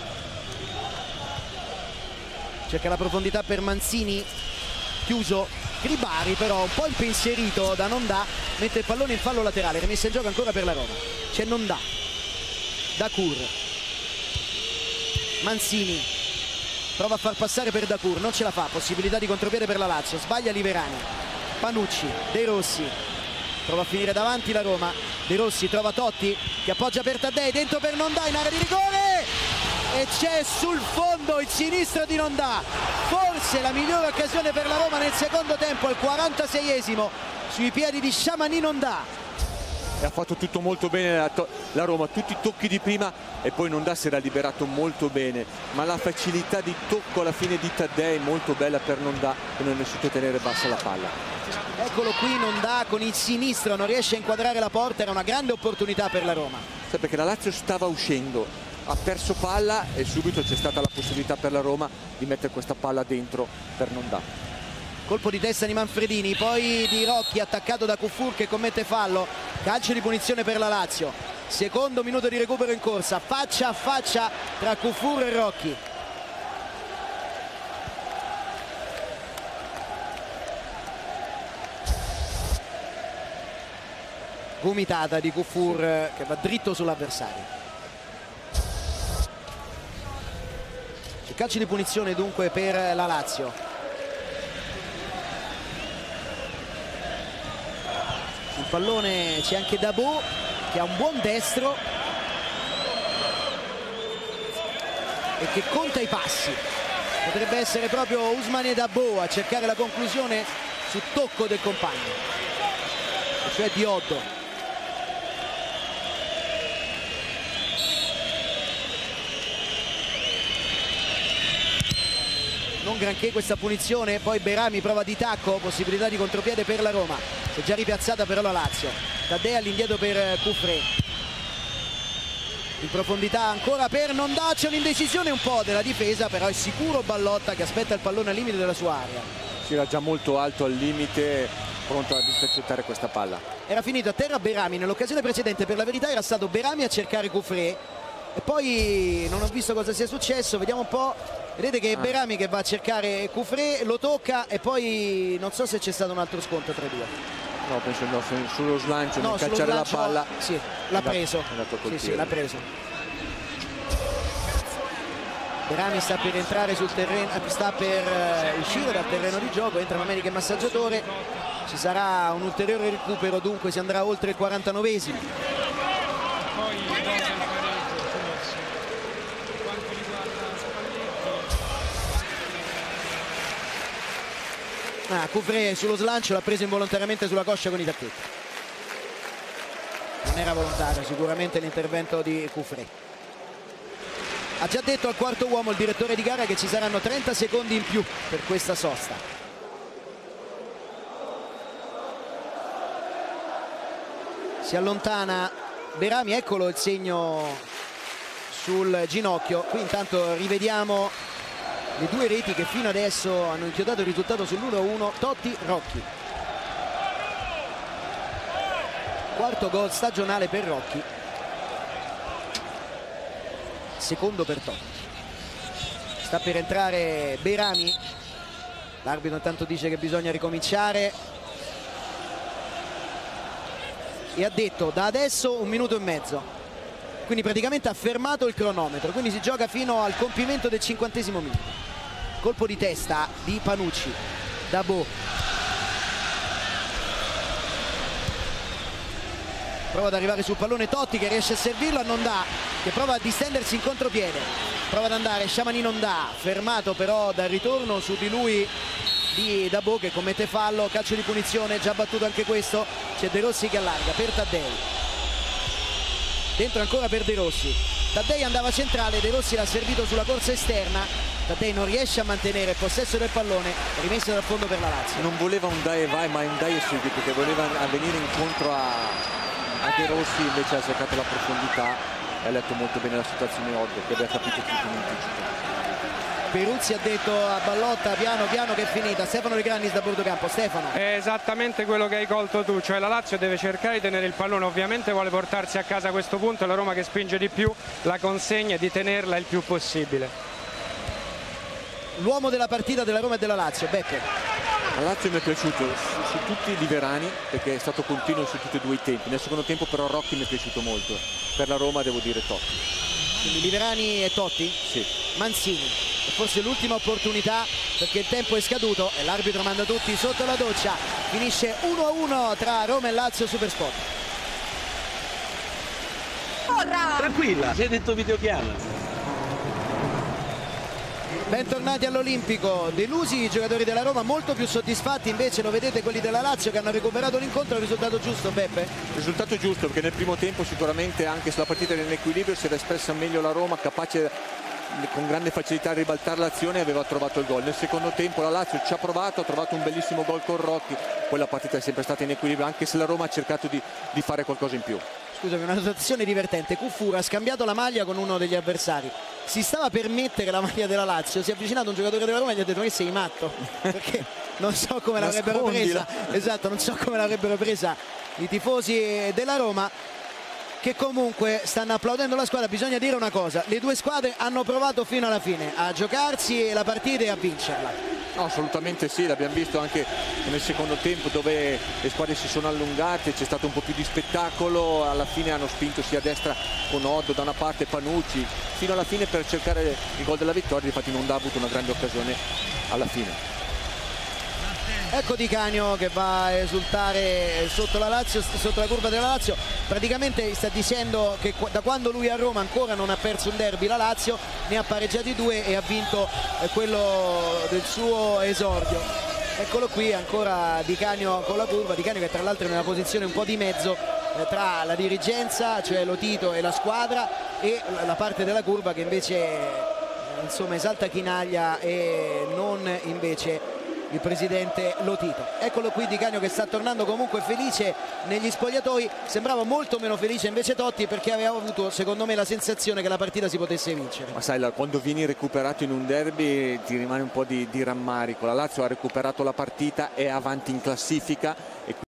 cerca la profondità per Manzini, chiuso, Gribari però un po' impensierito da Nondà, mette il pallone in fallo laterale, rimessa in gioco ancora per la Roma, c'è Nondà, Dacour, Manzini prova a far passare per Dacour, non ce la fa, possibilità di contropiede per la Lazio, sbaglia Liverani, Panucci, De Rossi, prova a finire davanti la Roma, De Rossi trova Totti che appoggia per Taddei, dentro per Nondà in area di rigore e c'è sul fondo il sinistro di Nondà, forse la migliore occasione per la Roma nel secondo tempo, al 46esimo, sui piedi di Chamonix Nonda. E ha fatto tutto molto bene la Roma, tutti i tocchi di prima, e poi Nonda si era liberato molto bene, ma la facilità di tocco alla fine di Taddei molto bella per Nonda, che non è riuscito a tenere bassa la palla. Eccolo qui Nonda con il sinistro, non riesce a inquadrare la porta, era una grande opportunità per la Roma. Sai, perché la Lazio stava uscendo, ha perso palla e subito c'è stata la possibilità per la Roma di mettere questa palla dentro per Nonda. Colpo di testa di Manfredini, poi di Rocchi, attaccato da Kufur che commette fallo. Calcio di punizione per la Lazio. Secondo minuto di recupero in corsa, faccia a faccia tra Kufur e Rocchi. Gomitata di Kufur che va dritto sull'avversario. C'è calcio di punizione dunque per la Lazio. Sul pallone c'è anche Dabo che ha un buon destro e che conta i passi. Potrebbe essere proprio Ousmane Dabo a cercare la conclusione sul tocco del compagno, cioè Dioddo. Non granché questa punizione, poi Berami prova di tacco, possibilità di contropiede per la Roma. Si è già ripiazzata però la Lazio. Taddei all'indietro per Kufré. In profondità ancora per Nonda, c'è un'indecisione un po' della difesa, però è sicuro Ballotta che aspetta il pallone al limite della sua area. Si era già molto alto al limite, pronto ad intercettare questa palla. Era finito a terra Berami, nell'occasione precedente per la verità era stato Berami a cercare Kufré e poi non ho visto cosa sia successo, vediamo un po'. Vedete che è Berami che va a cercare Kufré, lo tocca e poi non so se c'è stato un altro scontro tra i due. No, penso no, sullo slancio, nel calciare la palla. Sì, l'ha preso. Sì, l'ha preso. Berami sta per entrare sul terreno, sta per uscire dal terreno di gioco, entra Mameli che è massaggiatore. Ci sarà un ulteriore recupero, dunque si andrà oltre il 49esimo. Kufré sullo slancio l'ha preso involontariamente sulla coscia con i tacchetti. Non era volontario sicuramente l'intervento di Kufré. Ha già detto al quarto uomo il direttore di gara che ci saranno 30 secondi in più per questa sosta. Si allontana Berami, eccolo il segno sul ginocchio. Qui intanto rivediamo le due reti che fino adesso hanno inchiodato il risultato sull'1-1, Totti-Rocchi. Quarto gol stagionale per Rocchi, secondo per Totti. Sta per entrare Berami, l'arbitro intanto dice che bisogna ricominciare e ha detto da adesso 1 minuto e mezzo, quindi praticamente ha fermato il cronometro, quindi si gioca fino al compimento del 50esimo minuto. Colpo di testa di Panucci, Dabo prova ad arrivare sul pallone Totti che riesce a servirlo a Nonda che prova a distendersi in contropiede, prova ad andare Chamonix Nonda, fermato però dal ritorno su di lui di Dabo che commette fallo. Calcio di punizione già battuto anche questo, c'è De Rossi che allarga per Taddei, dentro ancora per De Rossi. Taddei andava centrale, De Rossi l'ha servito sulla corsa esterna, Taddei non riesce a mantenere il possesso del pallone, rimesso dal fondo per la Lazio. Non voleva un dai e vai, ma un dai e subito, che voleva venire incontro a De Rossi, invece ha cercato la profondità e ha letto molto bene la situazione Oddo, che aveva capito tutto in anticipo. Peruzzi ha detto a Ballotta piano piano che è finita. Stefano De Grannis da Bordocampo. Stefano. È esattamente quello che hai colto tu, cioè la Lazio deve cercare di tenere il pallone, ovviamente vuole portarsi a casa a questo punto, la Roma che spinge di più la consegna di tenerla il più possibile. L'uomo della partita della Roma e della Lazio, Beppe. La Lazio mi è piaciuto su tutti i Liverani perché è stato continuo su tutti e due i tempi. Nel secondo tempo però Rocchi mi è piaciuto molto. Per la Roma devo dire Totti. Quindi Liverani e Totti? Sì. Mancini, e forse l'ultima opportunità perché il tempo è scaduto e l'arbitro manda tutti sotto la doccia. Finisce 1-1 tra Roma e Lazio Supersport. Tranquilla, si è detto videochiama. Bentornati all'Olimpico. Delusi i giocatori della Roma, molto più soddisfatti invece lo vedete quelli della Lazio che hanno recuperato l'incontro. Il risultato giusto, Beppe? Risultato giusto, perché nel primo tempo sicuramente anche sulla partita dell'equilibrio si era espressa meglio la Roma, capace con grande facilità di ribaltare l'azione e aveva trovato il gol. Nel secondo tempo la Lazio ci ha provato, ha trovato un bellissimo gol con Rocchi, poi la partita è sempre stata in equilibrio anche se la Roma ha cercato di fare qualcosa in più. Scusami, una situazione divertente. Kufur ha scambiato la maglia con uno degli avversari, si stava per mettere la maglia della Lazio, si è avvicinato un giocatore della Roma e gli ha detto che sei matto, perché non so come l'avrebbero presa. Esatto, non so come l'avrebbero presa i tifosi della Roma, che comunque stanno applaudendo la squadra. Bisogna dire una cosa: le due squadre hanno provato fino alla fine a giocarsi la partita e a vincerla. No, assolutamente sì, l'abbiamo visto anche nel secondo tempo dove le squadre si sono allungate, c'è stato un po' più di spettacolo, alla fine hanno spinto sia a destra con Oddo, da una parte Panucci, fino alla fine per cercare il gol della vittoria. Infatti non ha avuto una grande occasione alla fine. Ecco Di Canio che va a esultare sotto la Lazio, sotto la curva della Lazio. Praticamente sta dicendo che da quando lui è a Roma ancora non ha perso un derby la Lazio, ne ha pareggiati 2 e ha vinto quello del suo esordio. Eccolo qui ancora Di Canio con la curva, Di Canio che tra l'altro è nella posizione un po' di mezzo tra la dirigenza, cioè Lotito e la squadra, e la parte della curva che invece insomma esalta Chinaglia e non invece il presidente Lotito. Eccolo qui Di Canio che sta tornando comunque felice negli spogliatoi. Sembrava molto meno felice invece Totti, perché aveva avuto secondo me la sensazione che la partita si potesse vincere. Ma sai, quando vieni recuperato in un derby ti rimane un po' di rammarico. La Lazio ha recuperato la partita, è avanti in classifica e